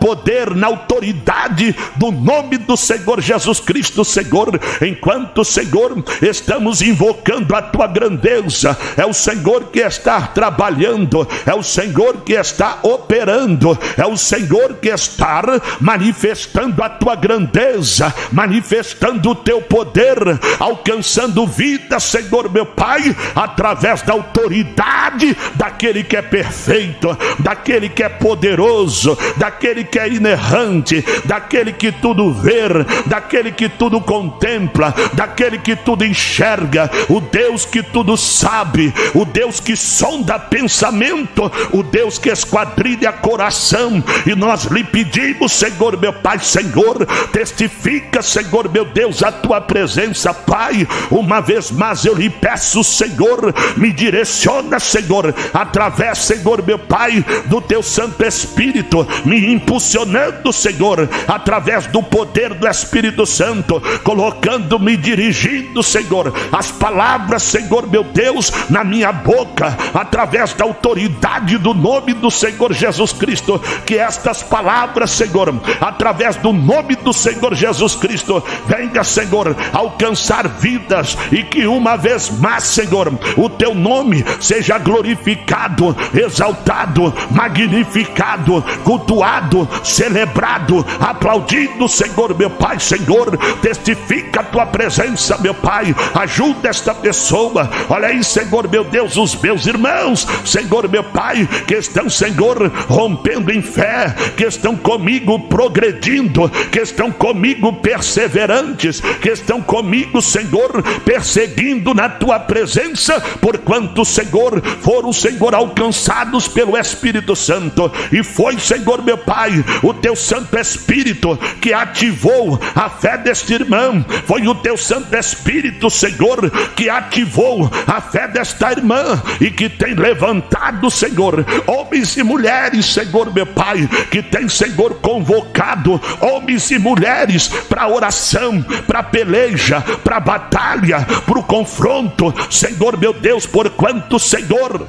poder, na autoridade do nome do Senhor Jesus Cristo, Senhor. Enquanto, Senhor, estamos invocando a tua grandeza, é o Senhor que está trabalhando, é o Senhor que está operando, é o Senhor que está manifestando a tua grandeza, manifestando o teu poder, alcançando vida, Senhor meu Pai, através da autoridade daquele que é perfeito, daquele que é poderoso, daquele que é inerrante, daquele que tudo vê, daquele que tudo contempla, daquele que tudo enxerga, o Deus que tudo sabe, o Deus que sonda pensamento, o Deus que esquadrilha coração. E nós lhe pedimos, Senhor meu Pai, Senhor, testifica, Senhor meu Deus, a tua presença, Pai. Uma vez mais eu lhe peço, Senhor, me direciona, Senhor, através, Senhor meu Pai, do teu Santo Espírito, me impulsionando, Senhor, através do poder do Espírito Santo, colocando-me, dirigindo, Senhor, as palavras, Senhor meu Deus, na minha boca, através da autoridade do nome do Senhor Jesus Cristo. Que estas palavras, Senhor, através do nome do Senhor Jesus Cristo, venha, Senhor, alcançar vidas, e que uma vez mais, Senhor, o teu nome seja glorificado, exaltado, magnificado, cultuado, celebrado, aplaudido, Senhor meu Pai, Senhor. Testifica a tua presença, meu Pai, ajuda esta pessoa. Olha aí, Senhor meu Deus, os meus irmãos, Senhor meu Pai, que estão, Senhor, rompendo em fé, que estão comigo progredindo, que estão comigo perseverantes, que estão comigo, Senhor, perseguindo na tua presença, porquanto, Senhor, foram, Senhor, alcançados pelo Espírito Santo. E foi, Senhor meu Pai, o teu Santo Espírito que ativou a fé deste irmão, foi o teu Santo Espírito, Senhor, que ativou a fé desta irmã, e que tem levantado, Senhor, homens e mulheres, Senhor meu Pai, que tem, Senhor, convocado homens e mulheres para oração, para peleja, para batalha, para o confronto, Senhor meu Deus, porquanto, Senhor,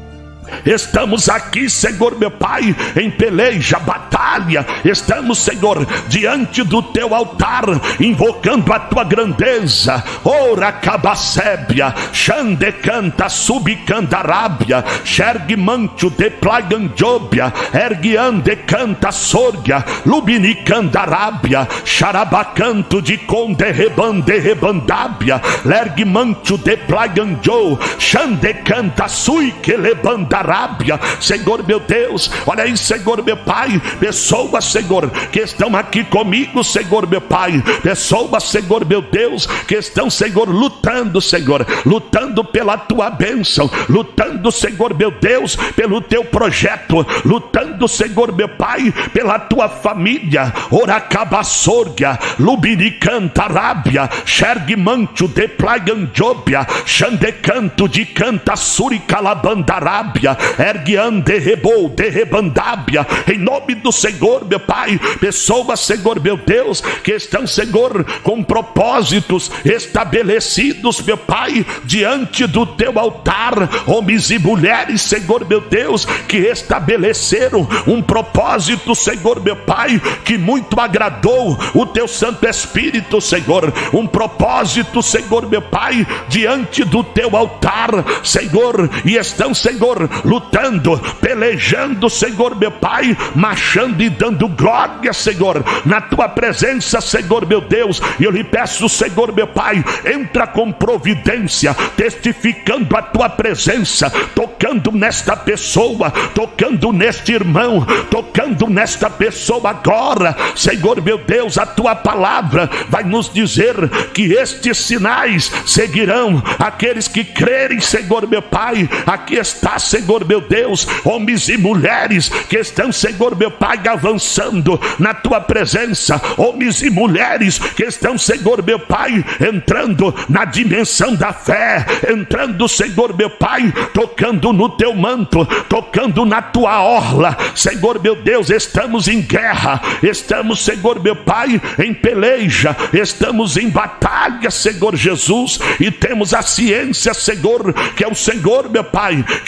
estamos aqui, Senhor meu Pai, em peleja, batalha. Estamos, Senhor, diante do teu altar, invocando a tua grandeza. Ora cabacébia, xande canta, subcandarábia, xergue mancho de plagandjóbia, erguiande canta sorgia, lubinicandarábia, xarabacanto de conde rebande rebandábia, lergue mancho de plagandjô, xande canta suique lebanda Arábia. Senhor meu Deus, olha aí, Senhor meu Pai, pessoas, Senhor, que estão aqui comigo, Senhor meu Pai, pessoas, Senhor meu Deus, que estão, Senhor, lutando, Senhor, lutando pela tua bênção, lutando, Senhor meu Deus, pelo teu projeto, lutando, Senhor meu Pai, pela tua família. Oracabassorgia, lubinicantarábia, xerguimancho de plagandjóbia, xandecanto de canta suricalabandarábia, erguiande rebou de rebandábia. Em nome do Senhor meu Pai, pessoas, Senhor meu Deus, que estão, Senhor, com propósitos estabelecidos, meu Pai, diante do teu altar, homens e mulheres, Senhor meu Deus, que estabeleceram um propósito, Senhor meu Pai, que muito agradou o teu Santo Espírito, Senhor, um propósito, Senhor meu Pai, diante do teu altar, Senhor, e estão, Senhor, lutando, pelejando, Senhor meu Pai, marchando e dando glória, Senhor, na tua presença, Senhor meu Deus. E eu lhe peço, Senhor meu Pai, entra com providência, testificando a tua presença, tocando nesta pessoa, tocando neste irmão, tocando nesta pessoa agora, Senhor meu Deus. A tua palavra vai nos dizer que estes sinais seguirão aqueles que crerem, Senhor meu Pai. Aqui está, Senhor meu Deus, homens e mulheres que estão, Senhor meu Pai, avançando na tua presença, homens e mulheres que estão, Senhor meu Pai, entrando na dimensão da fé, entrando, Senhor meu Pai, tocando no teu manto, tocando na tua orla, Senhor meu Deus. Estamos em guerra, estamos, Senhor meu Pai, em peleja, estamos em batalha, Senhor Jesus, e temos a ciência, Senhor, que é o Senhor meu Pai, que peleja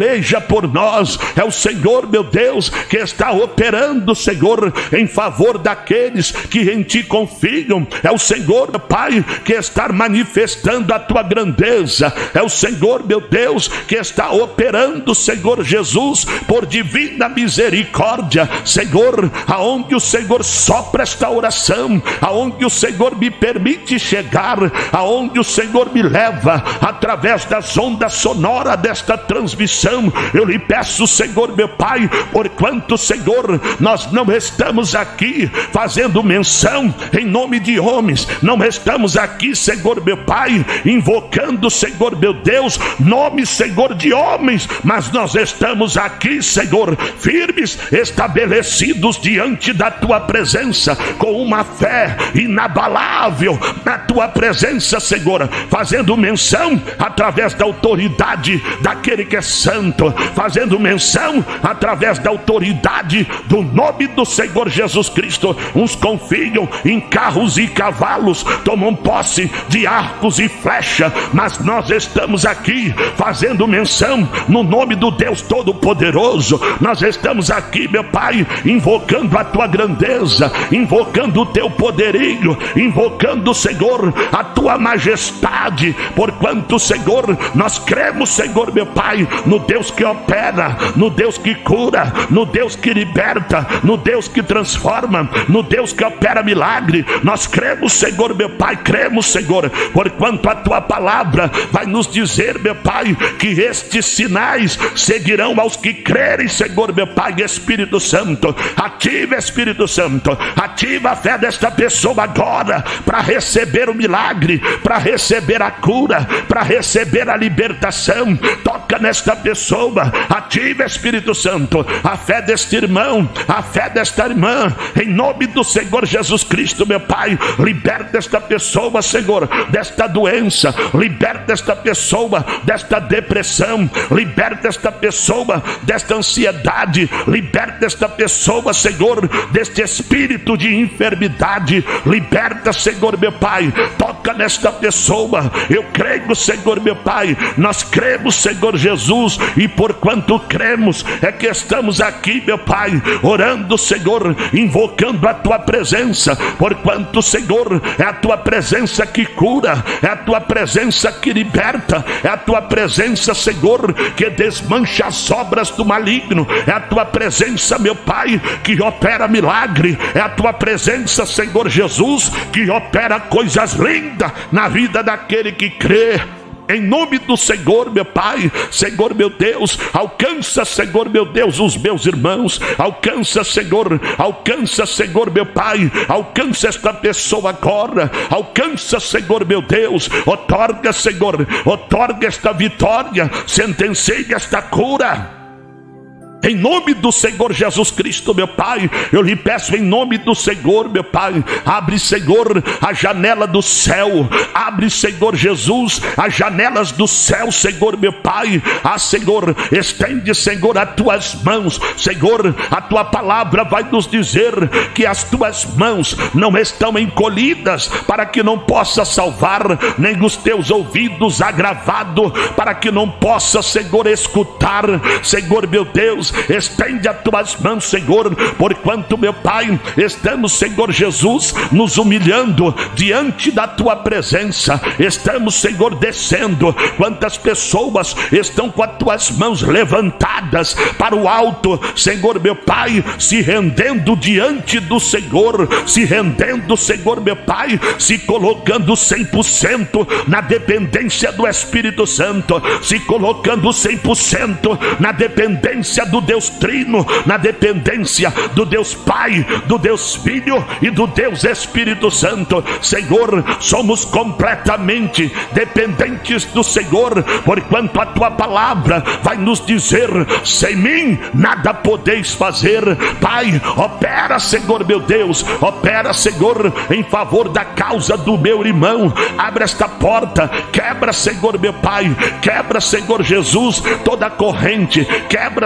peleja por nós. É o Senhor, meu Deus, que está operando, Senhor, em favor daqueles que em Ti confiam. É o Senhor, Pai, que está manifestando a Tua grandeza. É o Senhor, meu Deus, que está operando, Senhor Jesus, por divina misericórdia, Senhor, aonde o Senhor sopra esta oração, aonde o Senhor me permite chegar, aonde o Senhor me leva, através das ondas sonoras desta transmissão. Eu lhe peço, Senhor, meu Pai, porquanto, Senhor, nós não estamos aqui fazendo menção em nome de homens, não estamos aqui, Senhor, meu Pai, invocando, Senhor, meu Deus, nome, Senhor, de homens, mas nós estamos aqui, Senhor, firmes, estabelecidos diante da Tua presença, com uma fé inabalável na Tua presença, Senhor, fazendo menção através da autoridade daquele que é santo, fazendo menção através da autoridade do nome do Senhor Jesus Cristo. Uns confiam em carros e cavalos, tomam posse de arcos e flecha, mas nós estamos aqui fazendo menção no nome do Deus Todo-Poderoso. Nós estamos aqui, meu Pai, invocando a Tua grandeza, invocando o Teu poderio, invocando, Senhor, a Tua majestade, porquanto, Senhor, nós cremos, Senhor, meu Pai, no Deus que opera, no Deus que cura, no Deus que liberta, no Deus que transforma, no Deus que opera milagre. Nós cremos, Senhor, meu Pai, cremos, Senhor, porquanto a Tua palavra vai nos dizer, meu Pai, que estes sinais seguirão aos que crerem, Senhor, meu Pai. Espírito Santo, ativa, Espírito Santo, ativa a fé desta pessoa agora, para receber o milagre, para receber a cura, para receber a libertação. Toca nesta pessoa, ativa, Espírito Santo, a fé deste irmão, a fé desta irmã, em nome do Senhor Jesus Cristo, meu Pai. Liberta esta pessoa, Senhor, desta doença, liberta esta pessoa desta depressão, liberta esta pessoa desta ansiedade, liberta esta pessoa, Senhor, deste espírito de enfermidade, liberta, Senhor, meu Pai. Toca nesta pessoa. Eu creio, Senhor, meu Pai, nós cremos, Senhor Jesus, e porquanto cremos é que estamos aqui, meu Pai, orando, Senhor, invocando a Tua presença, porquanto, Senhor, é a Tua presença que cura, é a Tua presença que liberta, é a Tua presença, Senhor, que desmancha as obras do maligno, é a Tua presença, meu Pai, que opera milagre, é a Tua presença, Senhor Jesus, que opera coisas lindas na vida daquele que crê. Em nome do Senhor, meu Pai, Senhor, meu Deus, alcança, Senhor, meu Deus, os meus irmãos, alcança, Senhor, alcança, Senhor, meu Pai, alcança esta pessoa agora, alcança, Senhor, meu Deus, otorga, Senhor, otorga esta vitória, sentencia esta cura. Em nome do Senhor Jesus Cristo, meu Pai, eu lhe peço em nome do Senhor, meu Pai, abre, Senhor, a janela do céu, abre, Senhor Jesus, as janelas do céu, Senhor, meu Pai. Ah, Senhor, estende, Senhor, as Tuas mãos, Senhor, a Tua palavra vai nos dizer que as Tuas mãos não estão encolhidas para que não possa salvar, nem os Teus ouvidos agravados para que não possa, Senhor, escutar. Senhor, meu Deus, estende as Tuas mãos, Senhor, porquanto, meu Pai, estamos, Senhor Jesus, nos humilhando diante da Tua presença, estamos, Senhor, descendo. Quantas pessoas estão com as Tuas mãos levantadas para o alto, Senhor, meu Pai, se rendendo diante do Senhor, se rendendo, Senhor, meu Pai, se colocando cem por cento na dependência do Espírito Santo, se colocando cem por cento na dependência do Deus Trino, na dependência do Deus Pai, do Deus Filho e do Deus Espírito Santo. Senhor, somos completamente dependentes do Senhor, porquanto a Tua palavra vai nos dizer: sem mim nada podeis fazer. Pai, opera, Senhor, meu Deus, opera, Senhor, em favor da causa do meu irmão. Abre esta porta, quebra, Senhor, meu Pai, quebra, Senhor Jesus, toda a corrente, quebra, Senhor,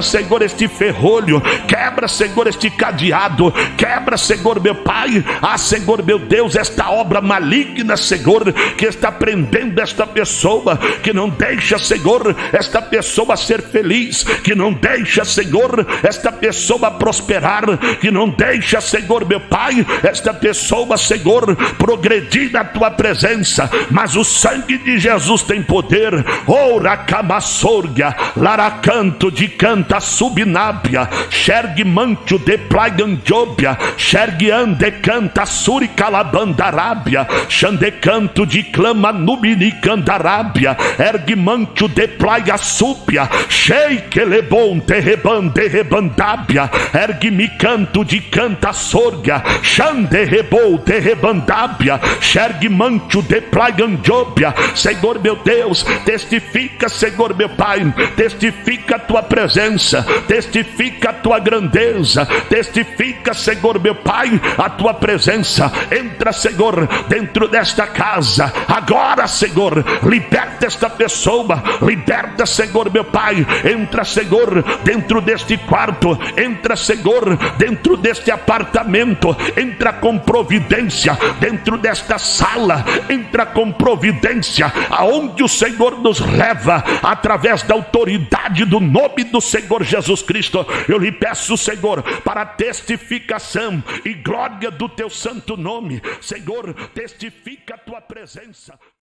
Senhor, este ferrolho, quebra, Senhor, este cadeado, quebra, Senhor, meu Pai, ah, Senhor, meu Deus, esta obra maligna, Senhor, que está prendendo esta pessoa, que não deixa, Senhor, esta pessoa ser feliz, que não deixa, Senhor, esta pessoa prosperar, que não deixa, Senhor, meu Pai, esta pessoa, Senhor, progredir na tua presença. Mas o sangue de Jesus tem poder. Ora camassorgia, laracanto de canta subnábia, xergue mancho de plaiandiobia, xergue ande canta suricalabandarábia, xandecanto de clama nubinicandarábia, ergue mancho de plaia súpia, shake lebon terrebande rebandábia, ergue mi canto de canta sorga, xande rebou terrebandábia, xergue mancho de plaiandiobia. Senhor meu Deus, testifica, Senhor meu Pai, testifica a tua presença, testifica a tua grandeza, testifica, Senhor meu Pai, a tua presença. Entra, Senhor, dentro desta casa agora, Senhor, liberta esta pessoa, liberta, Senhor meu Pai. Entra, Senhor, dentro deste quarto, entra, Senhor, dentro deste apartamento, entra com providência dentro desta sala, entra com providência aonde o Senhor nos leva, através da autoridade do nome do Senhor Jesus Cristo. Eu lhe peço, Senhor, para testificação e glória do teu santo nome. Senhor, testifica a tua presença.